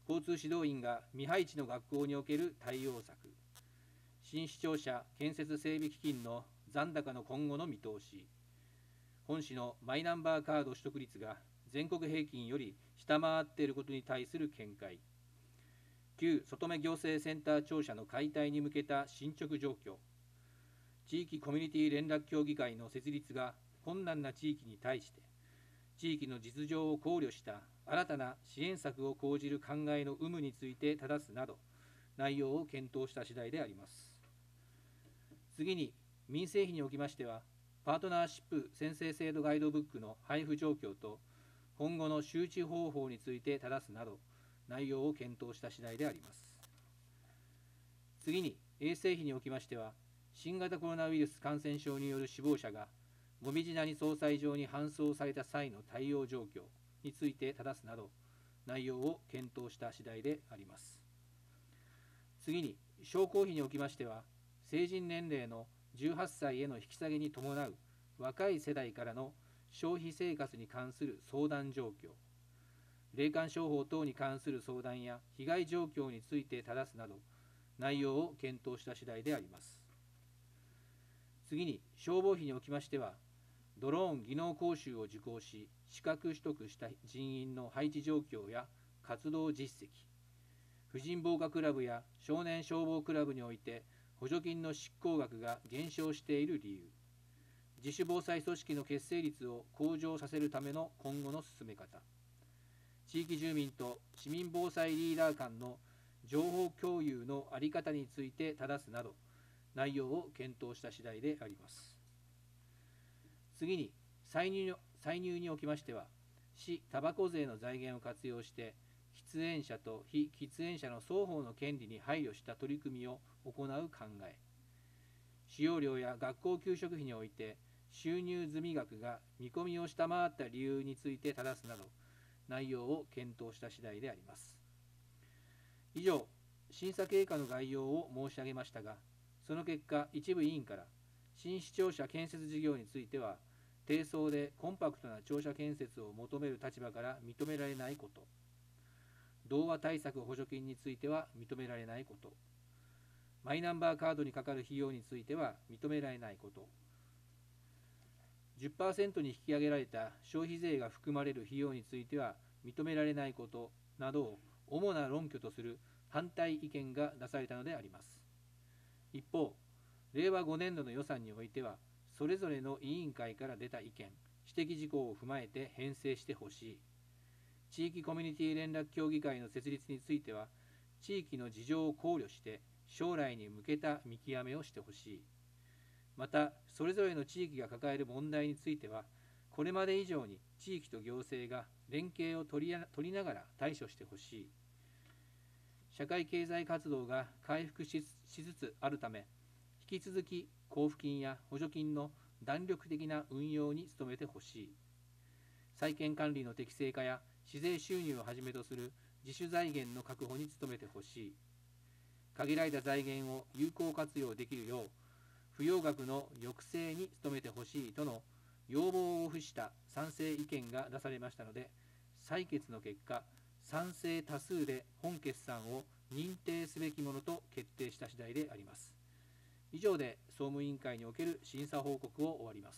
交通指導員が未配置の学校における対応策、新市庁舎建設整備基金の残高の今後の見通し、本市のマイナンバーカード取得率が全国平均より下回っていることに対する見解、旧外目行政センター庁舎の解体に向けた進捗状況、地域コミュニティ連絡協議会の設立が困難な地域に対して、地域の実情を考慮した新たな支援策を講じる考えの有無について正すなど、内容を検討した次第であります。次に、民生費におきましては、パートナーシップ宣誓制度ガイドブックの配布状況と、今後の周知方法について正すなど、内容を検討した次第であります。次に、衛生費におきましては、新型コロナウイルス感染症による死亡者が、もみじ谷総裁場に搬送された際の対応状況について正すなど、内容を検討した次第であります。次に、商工費におきましては、成人年齢のじゅうはっさいへの引き下げに伴う若い世代からの消費生活に関する相談状況、霊感商法等に関する相談や被害状況について正すなど、内容を検討した次第であります。次に、消防費におきましては、ドローン技能講習を受講し、資格取得した人員の配置状況や活動実績、婦人防火クラブや少年消防クラブにおいて補助金の執行額が減少している理由、自主防災組織の結成率を向上させるための今後の進め方、地域住民と市民防災リーダー間の情報共有の在り方について正すなど、内容を検討した次第であります。次に、歳入歳入におきましては、市たばこ税の財源を活用して、喫煙者と非喫煙者の双方の権利に配慮した取り組みを行う考え、使用料や学校給食費において、収入済み額が見込みを下回った理由について正すなど、内容を検討した次第であります。以上、審査経過の概要を申し上げましたが、その結果、一部委員から、新市庁舎建設事業については、低層でコンパクトな庁舎建設を求める立場から認められないこと、童話対策補助金については認められないこと、マイナンバーカードにかかる費用については認められないこと、じゅっパーセント に引き上げられた消費税が含まれる費用については認められないことなどを主な論拠とする反対意見が出されたのであります。一方、れいわごねんどの予算においては、それぞれの委員会から出た意見、指摘事項を踏まえて編成してほしい。地域コミュニティ連絡協議会の設立については、地域の事情を考慮して将来に向けた見極めをしてほしい。また、それぞれの地域が抱える問題については、これまで以上に地域と行政が連携を取り取りながら対処してほしい。社会経済活動が回復しつつあるため、引き続き交付金や補助金の弾力的な運用に努めてほしい。債権管理の適正化や市税収入をはじめとする自主財源の確保に努めてほしい。限られた財源を有効活用できるよう、不要額の抑制に努めてほしいとの要望を付した賛成意見が出されましたので、採決の結果、賛成多数で本決算を認定すべきものと決定した次第であります。以上で総務委員会における審査報告を終わります。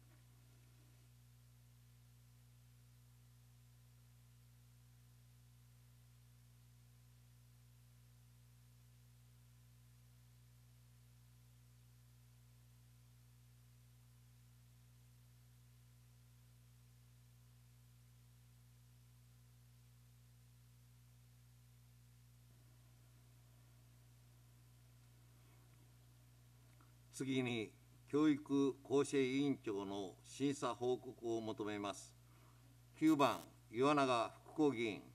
次に、教育公正委員長の審査報告を求めます。きゅうばん、岩永復興議員。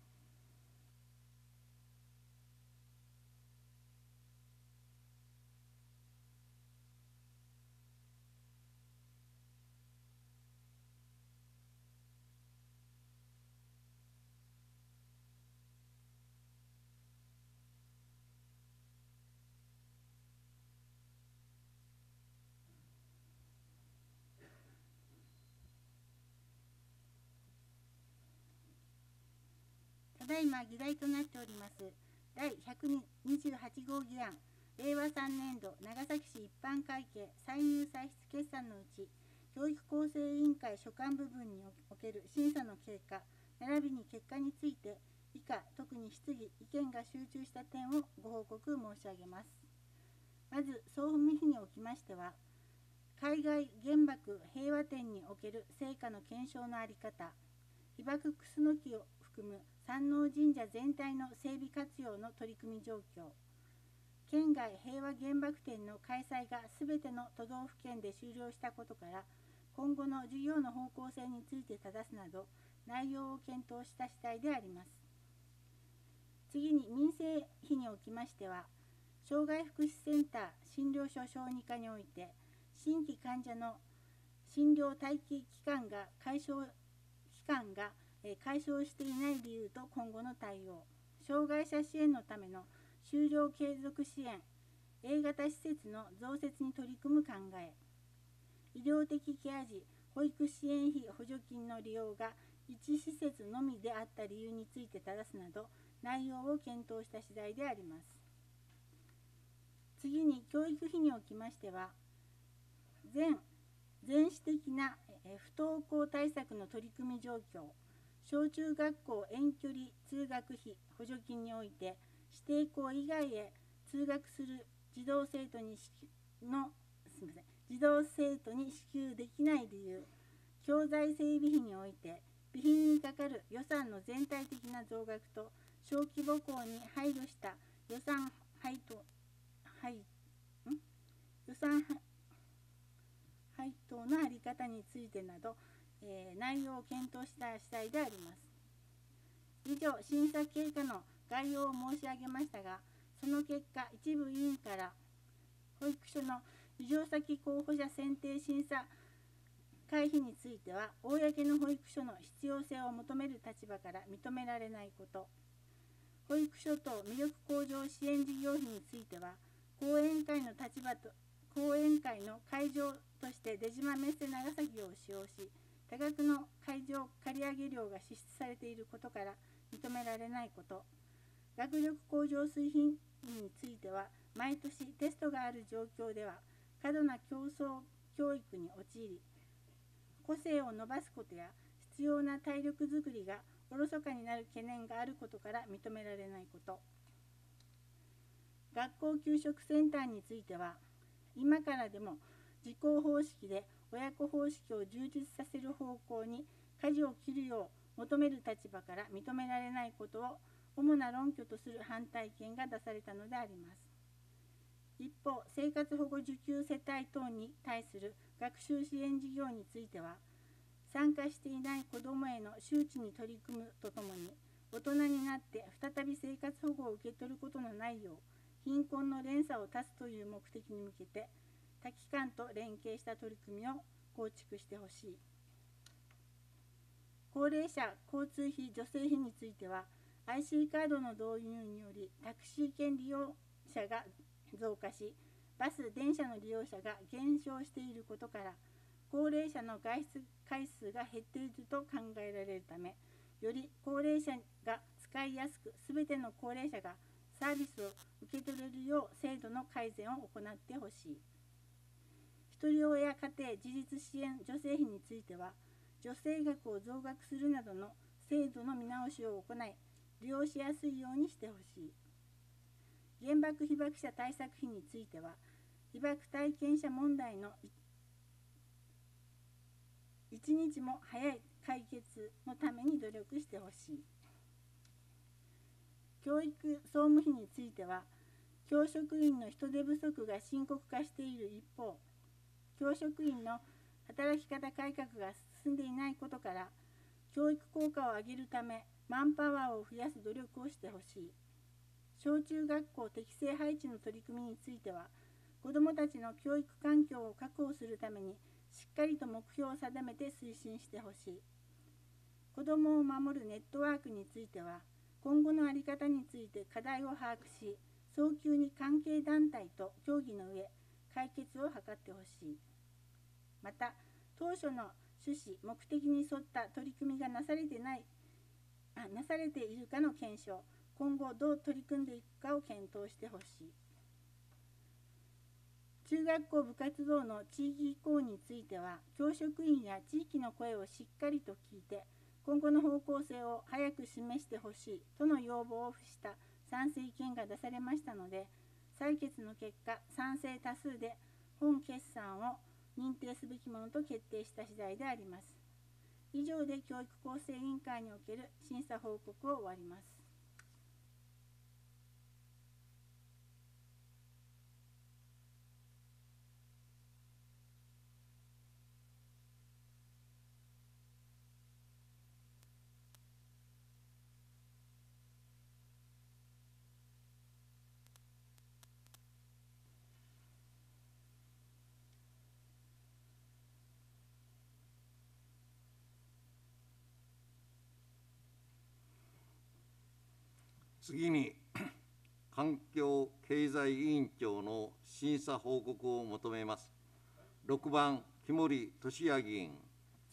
だいま議題となっておりますだいひゃくにじゅうはち号議案、令和さんねん度長崎市一般会計歳入歳出決算のうち、教育構成委員会所管部分における審査の経過並びに結果について、以下特に質疑意見が集中した点をご報告申し上げます。まず総務費におきましては、海外原爆平和展における成果の検証の在り方、被爆クスノキを含む山王神社全体の整備活用の取り組み状況、県外平和原爆展の開催がすべての都道府県で終了したことから、今後の事業の方向性について正すなど、内容を検討した次第であります。次に民生費におきましては、障害福祉センター診療所小児科において、新規患者の診療待機期間が解消期間が解消していない理由と今後の対応、障害者支援のための就労継続支援 A 型施設の増設に取り組む考え、医療的ケア児保育支援費補助金の利用がいち施設のみであった理由について正すなど、内容を検討した次第であります。次に教育費におきましては、全全市的な不登校対策の取り組み状況、小中学校遠距離通学費補助金において、指定校以外へ通学する児童生徒にのすみません児童生徒に支給できない理由、教材整備費において備品にかかる予算の全体的な増額と小規模校に配慮した予算配当配ん予算配当の在り方についてなど、えー、内容を検討した次第であります。以上、審査経過の概要を申し上げましたが、その結果、一部委員から保育所の移譲先候補者選定審査会費については、公の保育所の必要性を求める立場から認められないこと、保育所等魅力向上支援事業費については、講演会の立場と講演会の会場として出島メッセ長崎を使用し、多額の会場借り上げ料が支出されていることから認められないこと、学力向上推進については、毎年テストがある状況では過度な競争教育に陥り、個性を伸ばすことや必要な体力づくりがおろそかになる懸念があることから認められないこと、学校給食センターについては、今からでも自校方式で親子方式を充実させる方向に舵を切るよう求める立場から認められないことを主な論拠とする反対意見が出されたのであります。一方、生活保護受給世帯等に対する学習支援事業については、参加していない子どもへの周知に取り組むとともに、大人になって再び生活保護を受け取ることのないよう、貧困の連鎖を断つという目的に向けて、多機関と連携した取り組みを構築してほしい。高齢者交通費助成費については、アイシー カードの導入によりタクシー券利用者が増加し、バス・電車の利用者が減少していることから、高齢者の外出回数が減っていると考えられるため、より高齢者が使いやすく、すべての高齢者がサービスを受け取れるよう制度の改善を行ってほしい。ひとり親家庭自立支援助成費については、助成額を増額するなどの制度の見直しを行い、利用しやすいようにしてほしい。原爆被爆者対策費については、被爆体験者問題の一日も早い解決のために努力してほしい。教育総務費については、教職員の人手不足が深刻化している一方、教職員の働き方改革が進んでいないことから、教育効果を上げるため、マンパワーを増やす努力をしてほしい。小中学校適正配置の取り組みについては、子どもたちの教育環境を確保するために、しっかりと目標を定めて推進してほしい。子どもを守るネットワークについては、今後の在り方について課題を把握し、早急に関係団体と協議の上、解決を図ってほしい。また、当初の趣旨、目的に沿った取り組みがなされてない、 あなされているかの検証、今後どう取り組んでいくかを検討してほしい。中学校部活動の地域移行については、教職員や地域の声をしっかりと聞いて、今後の方向性を早く示してほしいとの要望を付した賛成意見が出されましたので、採決の結果、賛成多数で本決算を認定すべきものと決定した次第であります。以上で教育構成委員会における審査報告を終わります。 次に環境経済委員長の審査報告を求めます。ろくばん、木森俊哉議員。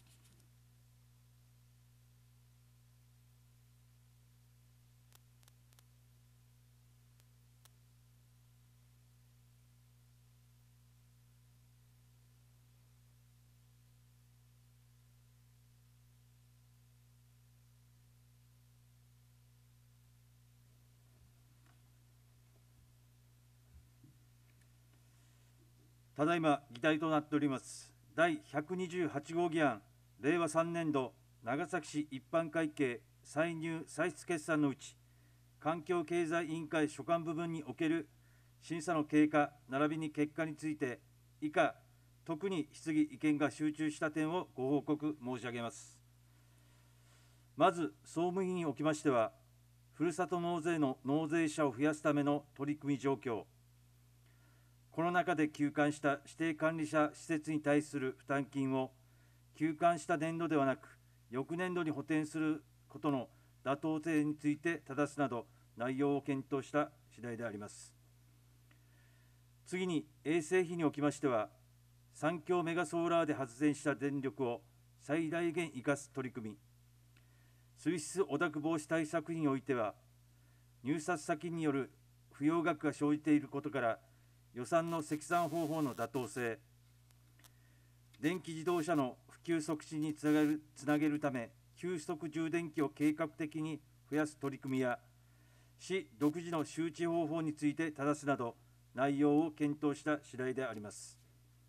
ただいま議題となっております第ひゃくにじゅうはち号議案、令和さんねん度長崎市一般会計歳入歳出決算のうち、環境経済委員会所管部分における審査の経過並びに結果について、以下特に質疑意見が集中した点をご報告申し上げます。まず総務費におきましては、ふるさと納税の納税者を増やすための取り組み状況、コロナ禍で休館した指定管理者施設に対する負担金を休館した年度ではなく翌年度に補填することの妥当性について正すなど内容を検討した次第であります。次に衛生費におきましては、産業メガソーラーで発電した電力を最大限生かす取り組み、水質汚濁防止対策費においては、入札先による不要額が生じていることから予算の積算方法の妥当性、電気自動車の普及促進につなげる、つなげるため急速充電器を計画的に増やす取り組みや、市独自の周知方法について正すなど内容を検討した次第であります。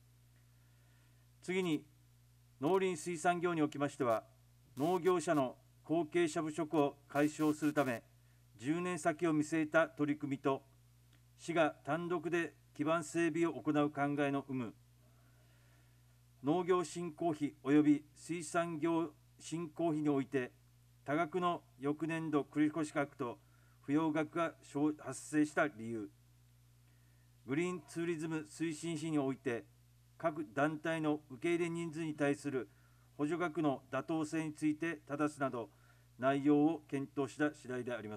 次に農林水産業におきましては、農業者の後継者不足を解消するためじゅうねん先を見据えた取り組みと、市が単独で基盤整備を行う考えの有無、農業振興費及び水産業振興費において多額の翌年度繰越額と不要額が発生した理由、グリーンツーリズム推進費において各団体の受け入れ人数に対する補助額の妥当性について正すなど内容を検討した次第であります。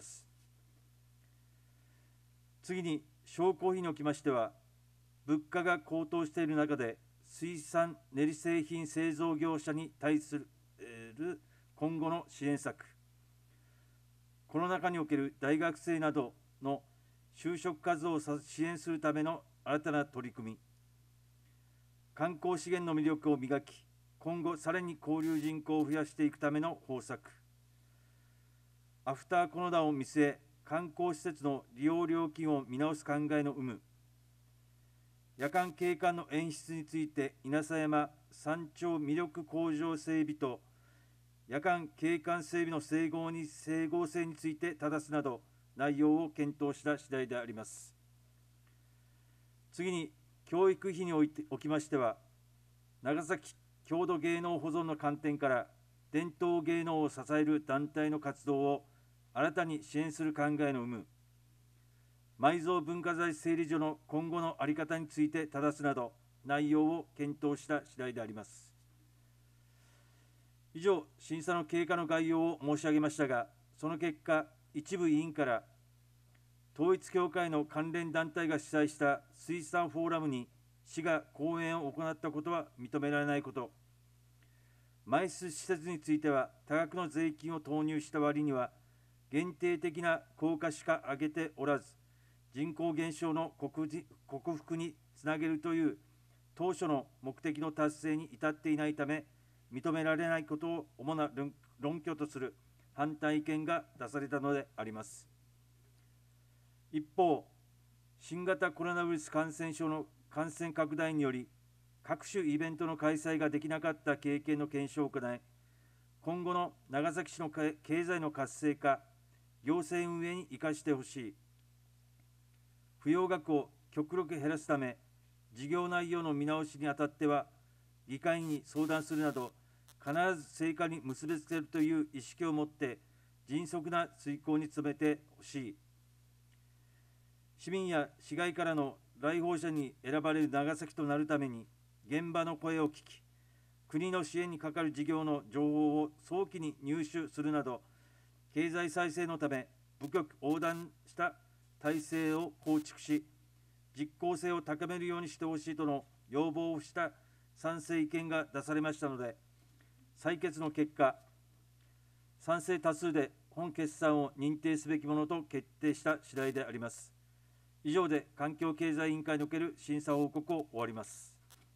次に商工費におきましては、物価が高騰している中で水産練り製品製造業者に対する今後の支援策、コロナ禍における大学生などの就職活動を支援するための新たな取り組み、観光資源の魅力を磨き、今後さらに交流人口を増やしていくための方策、アフターコロナを見据え観光施設の利用料金を見直す考えの有無、夜間景観の演出について稲佐山山頂魅力向上整備と夜間景観整備の整合に整合性について正すなど内容を検討した次第であります。次に教育費においておきましては、長崎郷土芸能保存の観点から伝統芸能を支える団体の活動を新たに支援する考えの有無、埋蔵文化財整理所の今後の在り方について正すなど内容を検討した次第であります。以上、審査の経過の概要を申し上げましたが、その結果、一部委員から統一教会の関連団体が主催した水産フォーラムに市が講演を行ったことは認められないこと、 埋設施設については多額の税金を投入した割には限定的な効果しか上げておらず、人口減少の克服につなげるという当初の目的の達成に至っていないため、認められないことを主な論拠とする反対意見が出されたのであります。一方、新型コロナウイルス感染症の感染拡大により、各種イベントの開催ができなかった経験の検証を行い、今後の長崎市の経済の活性化、行政運営に生かしてほしい。不要額を極力減らすため、事業内容の見直しにあたっては、議会に相談するなど、必ず成果に結びつけるという意識を持って、迅速な遂行に努めてほしい。市民や市外からの来訪者に選ばれる長崎となるために、現場の声を聞き、国の支援にかかる事業の情報を早期に入手するなど、経済再生のため、部局横断した体制を構築し、実効性を高めるようにしてほしいとの要望をした賛成意見が出されましたので、採決の結果、賛成多数で本決算を認定すべきものと決定した次第であります。以上で環境経済委員会における審査報告を終わります。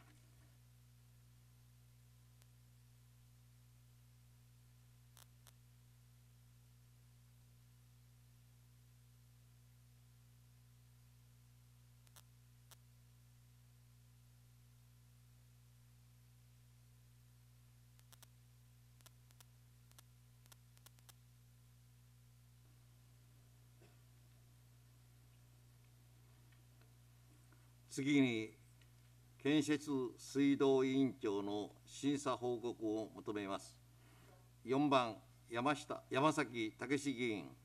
次に、建設水道委員長の審査報告を求めます。よんばん、山下山崎武司議員。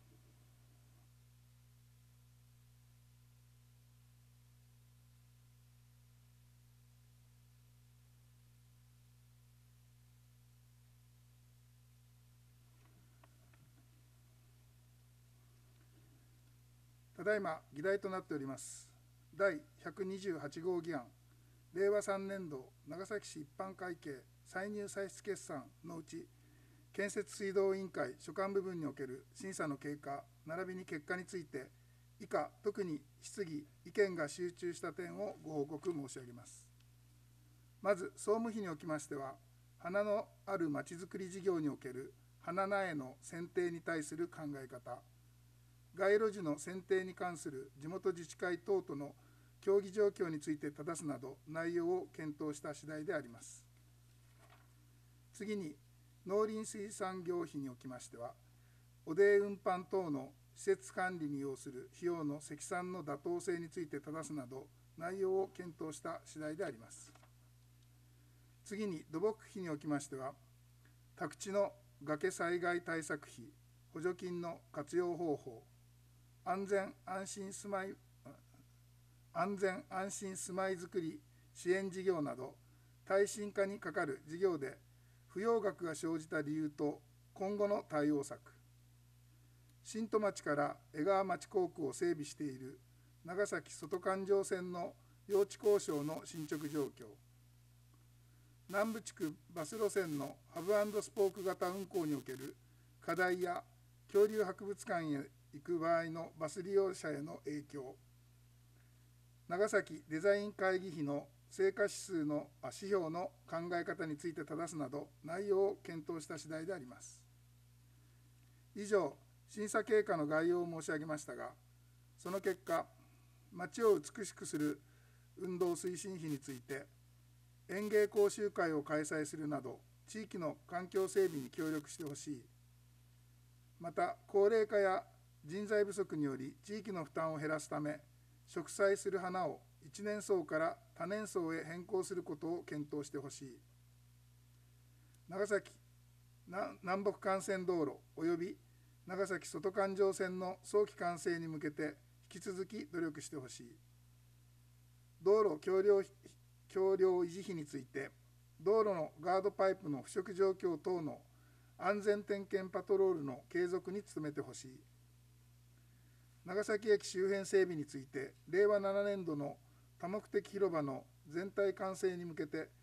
ただいま議題となっておりますだいひゃくにじゅうはち号議案、令和さんねん度長崎市一般会計歳入歳出決算のうち、建設水道委員会所管部分における審査の経過並びに結果について、以下特に質疑意見が集中した点をご報告申し上げます。まず総務費におきましては、花のあるまちづくり事業における花苗の選定に対する考え方、街路樹の選定に関する地元自治会等との協議状況について正すなど内容を検討した次第であります。次に、農林水産業費におきましては、汚泥運搬等の施設管理に要する費用の積算の妥当性について正すなど内容を検討した次第であります。次に、土木費におきましては、宅地の崖災害対策費、補助金の活用方法、安全安心住まい安全安心住まいづくり支援事業など耐震化にかかる事業で不要額が生じた理由と今後の対応策、新戸町から江川町工区を整備している長崎外環状線の用地交渉の進捗状況、南部地区バス路線のハブ&スポーク型運行における課題や恐竜博物館へ行く場合のバス利用者への影響、長崎デザイン会議費の成果指数の指標の考え方について正すなど内容を検討した次第であります。以上、審査経過の概要を申し上げましたが、その結果、町を美しくする運動推進費について、園芸講習会を開催するなど、地域の環境整備に協力してほしい。また、高齢化や人材不足により地域の負担を減らすため、植栽する花を一年草から多年草へ変更することを検討してほしい。長崎南北幹線道路および長崎外環状線の早期完成に向けて引き続き努力してほしい。道路橋梁橋梁維持費について、道路のガードパイプの腐食状況等の安全点検パトロールの継続に努めてほしい。長崎駅周辺整備について、令和ななねん度の多目的広場の全体完成に向けて、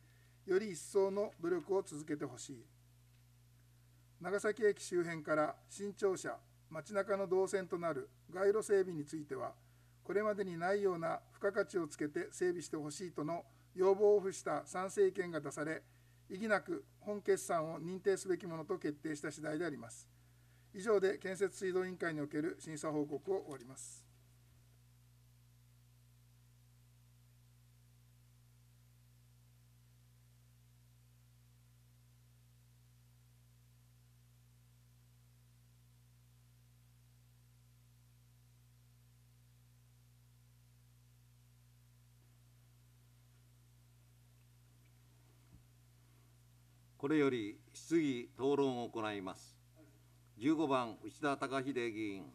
より一層の努力を続けてほしい。長崎駅周辺から新庁舎、街中の動線となる街路整備については、これまでにないような付加価値をつけて整備してほしいとの要望を付した賛成意見が出され、意義なく本決算を認定すべきものと決定した次第であります。以上で建設水道委員会における審査報告を終わります。 これより質疑討論を行います。じゅうごばん、内田孝秀議員。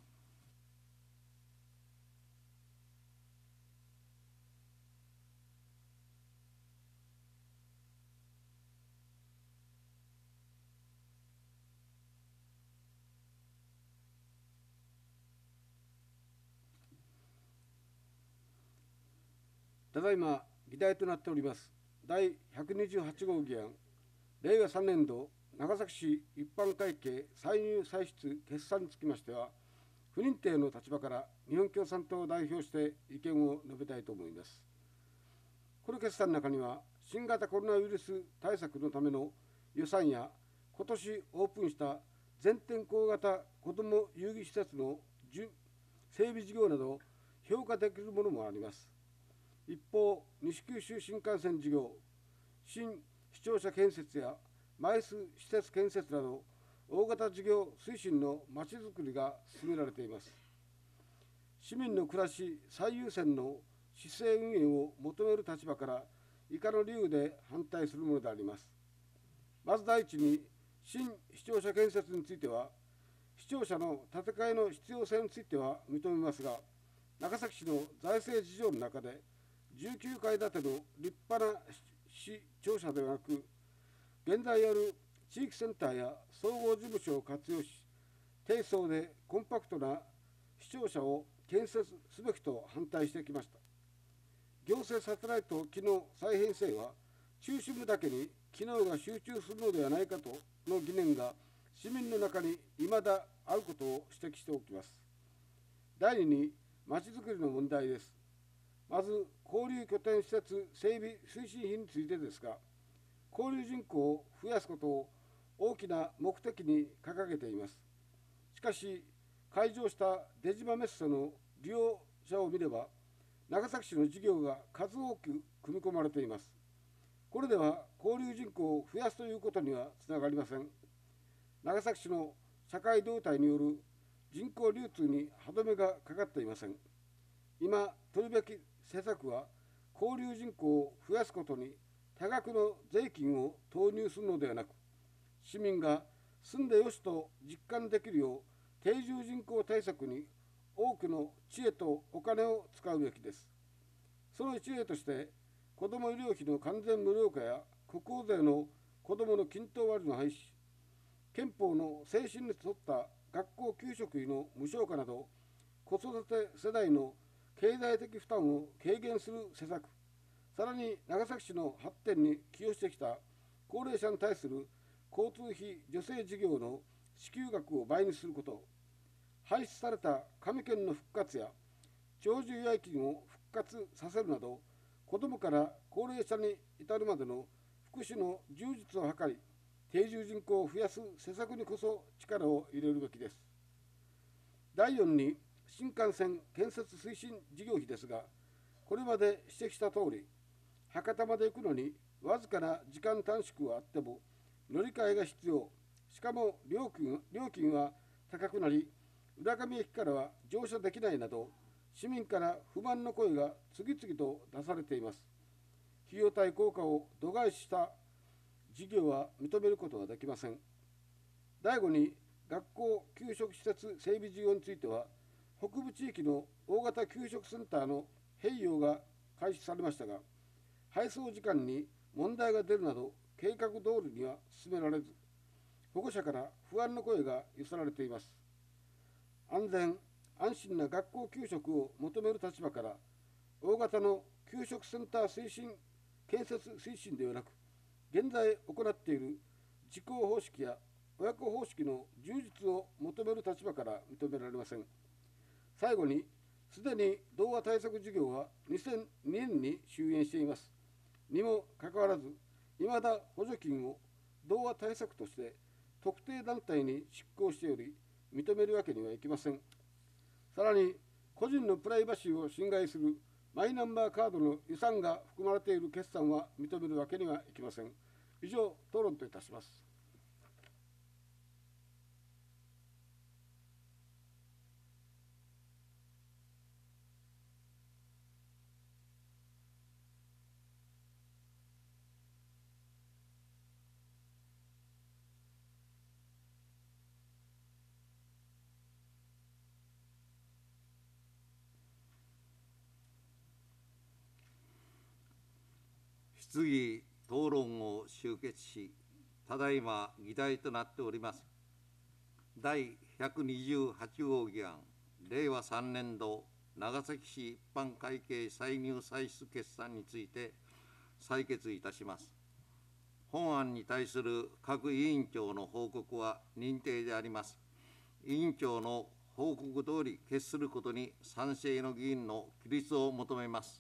ただいま議題となっておりますだいひゃくにじゅうはち号議案、令和さん年度長崎市一般会計歳入歳出決算につきましては、不認定の立場から日本共産党を代表して意見を述べたいと思います。この決算の中には、新型コロナウイルス対策のための予算や、今年オープンした全天候型子ども遊戯施設の整備事業など評価できるものもあります。一方、西九州新幹線事業、新市庁舎建設やマイス施設建設など大型事業推進のまちづくりが進められています。市民の暮らし最優先の市政運営を求める立場から以下の理由で反対するものであります。まず第一に、新市庁舎建設については、市庁舎の建て替えの必要性については認めますが、長崎市の財政事情の中でじゅうきゅうかい建ての立派な市庁舎ではなく、現在ある地域センターや総合事務所を活用し、低層でコンパクトな市庁舎を建設すべきと反対してきました。行政サテライト機能再編成は、中心部だけに機能が集中するのではないかとの疑念が市民の中に未だあることを指摘しておきます。第二に、まちづくりの問題です。まず、交流拠点施設整備推進費についてですが、交流人口を増やすことを大きな目的に掲げています。しかし、開場した出島メッセの利用者を見れば、長崎市の事業が数多く組み込まれています。これでは交流人口を増やすということにはつながりません。長崎市の社会動態による人口流通に歯止めがかかっていません。今取るべき施策は、交流人口を増やすことに多額の税金を投入するのではなく、市民が住んでよしと実感できるよう、定住人口対策に多くの知恵とお金を使うべきです。その一例として、子ども医療費の完全無料化や国庫税の子どもの均等割の廃止、憲法の精神に沿った学校給食費の無償化など、子育て世代の経済的負担を軽減する施策、さらに長崎市の発展に寄与してきた高齢者に対する交通費助成事業の支給額を倍にすること、廃止された紙券の復活や長寿祝い金を復活させるなど、子どもから高齢者に至るまでの福祉の充実を図り、定住人口を増やす施策にこそ力を入れるべきです。だいよんに、新幹線建設推進事業費ですが、これまで指摘したとおり、博多まで行くのにわずかな時間短縮はあっても乗り換えが必要、しかも料金料金は高くなり、浦上駅からは乗車できないなど、市民から不満の声が次々と出されています。費用対効果を度外視した事業は認めることはできません。第五に、学校給食施設整備事業については、北部地域の大型給食センターの併用が開始されましたが、配送時間に問題が出るなど計画通りには進められず、保護者から不安の声が寄せられています。安全安心な学校給食を求める立場から、大型の給食センター推進建設推進ではなく、 現在行っている自公方式や親子方式の充実を求める立場から認められません。最後に、すでに童話対策事業はにせんにねんに終焉しています。にもかかわらず、いまだ補助金を童話対策として特定団体に執行しており、認めるわけにはいきません。さらに、個人のプライバシーを侵害するマイナンバーカードの予算が含まれている決算は認めるわけにはいきません。以上、討論といたします。 質疑討論を終結し、ただいま議題となっております第ひゃくにじゅうはち号議案、令和さんねん度長崎市一般会計歳入歳出決算について採決いたします。本案に対する各委員長の報告は認定であります。委員長の報告通り決することに賛成の議員の起立を求めます。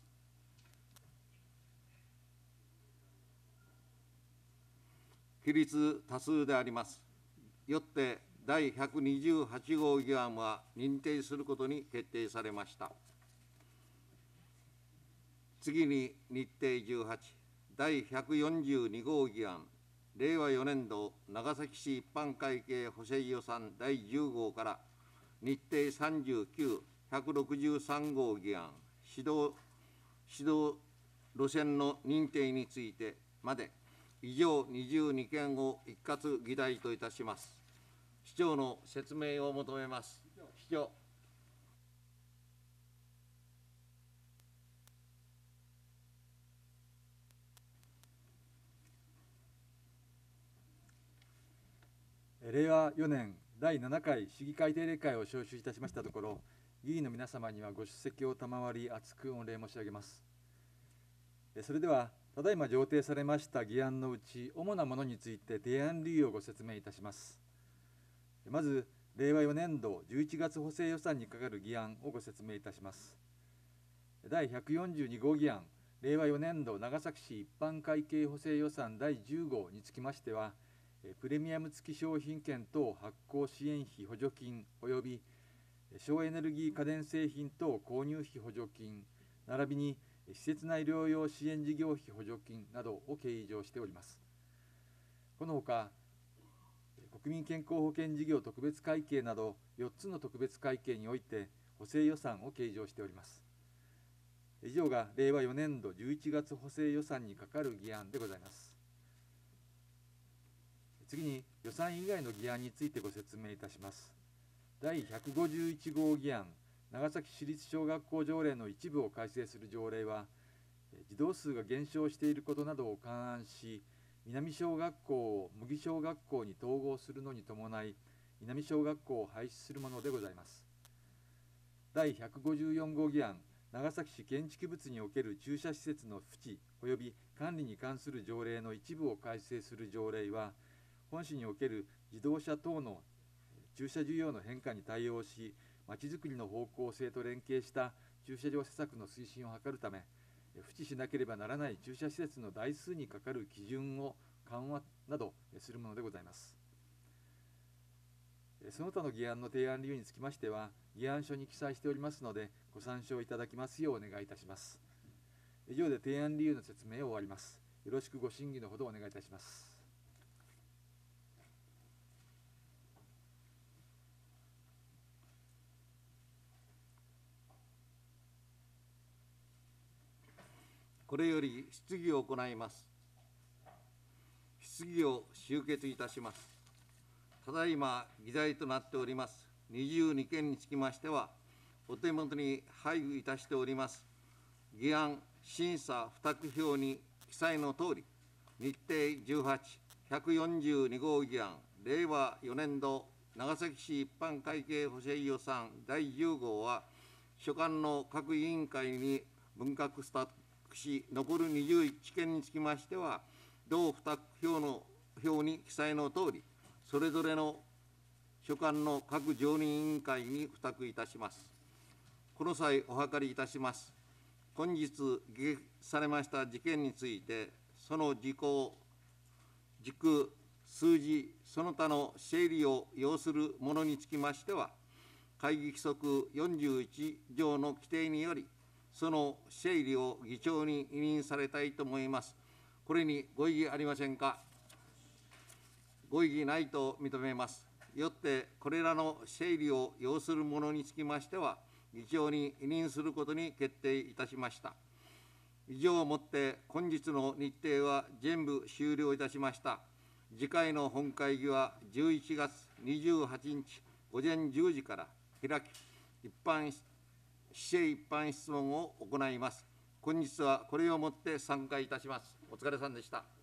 起立多数であります。よって第ひゃくにじゅうはち号議案は認定することに決定されました。次に日程じゅうはち、第ひゃくよんじゅうに号議案、令和よねん度長崎市一般会計補正予算だいじゅう号から日程さんじゅうきゅう、ひゃくろくじゅうさん号議案、指導指導路線の認定についてまで、以上にじゅうに件を一括議題といたします。市長の説明を求めます。市長。 令和よねんだいなな回市議会定例会を招集いたしましたところ、議員の皆様にはご出席を賜り厚く御礼申し上げます。それではただいま上呈されました議案のうち、主なものについて提案理由をご説明いたします。まず、令和よねん度じゅういちがつ補正予算に係る議案をご説明いたします。だいひゃくよんじゅうに号議案、令和よねん度長崎市一般会計補正予算だいじゅう号につきましては、プレミアム付き商品券等発行支援費補助金及び省エネルギー家電製品等購入費補助金、並びに施設内療養支援事業費補助金などを計上しております。このほか、国民健康保険事業特別会計などよっつの特別会計において補正予算を計上しております。以上が令和よねん度じゅういちがつ補正予算に係る議案でございます。次に予算以外の議案についてご説明いたします。だいひゃくごじゅういち号議案、長崎市立小学校条例の一部を改正する条例は、児童数が減少していることなどを勘案し、南小学校を牟岐小学校に統合するのに伴い、南小学校を廃止するものでございます。だいひゃくごじゅうよん号議案、長崎市建築物における駐車施設の扶持及び管理に関する条例の一部を改正する条例は、本市における自動車等の駐車需要の変化に対応し、まちづくりの方向性と連携した駐車場施策の推進を図るため、扶持しなければならない駐車施設の台数にかかる基準を緩和などするものでございます。その他の議案の提案理由につきましては、議案書に記載しておりますので、ご参照いただきますようお願いいたします。以上で提案理由の説明を終わります。よろしくご審議のほどお願いいたします。 これより質疑を行います。質疑を終結いたします。ただいま議題となっておりますにじゅうに件につきましては、お手元に配布いたしております議案審査付託表に記載のとおり、日程じゅうはち、ひゃくよんじゅうに号議案、令和よねん度長崎市一般会計補正予算だいじゅう号は、所管の各委員会に分割スタッフし、残るにじゅういち件につきましては、 同付託表の表に記載のとおり、それぞれの所管の各常任委員会に付託いたします。この際、お諮りいたします。本日、議決されました事件について、その事項、軸、数字、その他の整理を要するものにつきましては、会議規則よんじゅういち条の規定により、その整理を議長に委任されたいと思います。これにご異議ありませんか。ご異議ないと認めます。よって、これらの整理を要するものにつきましては、議長に委任することに決定いたしました。以上をもって本日の日程は全部終了いたしました。次回の本会議はじゅういちがつにじゅうはちにち午前じゅうじから開き、一般市政一般質問を行います。本日はこれをもって散会いたします。お疲れさんでした。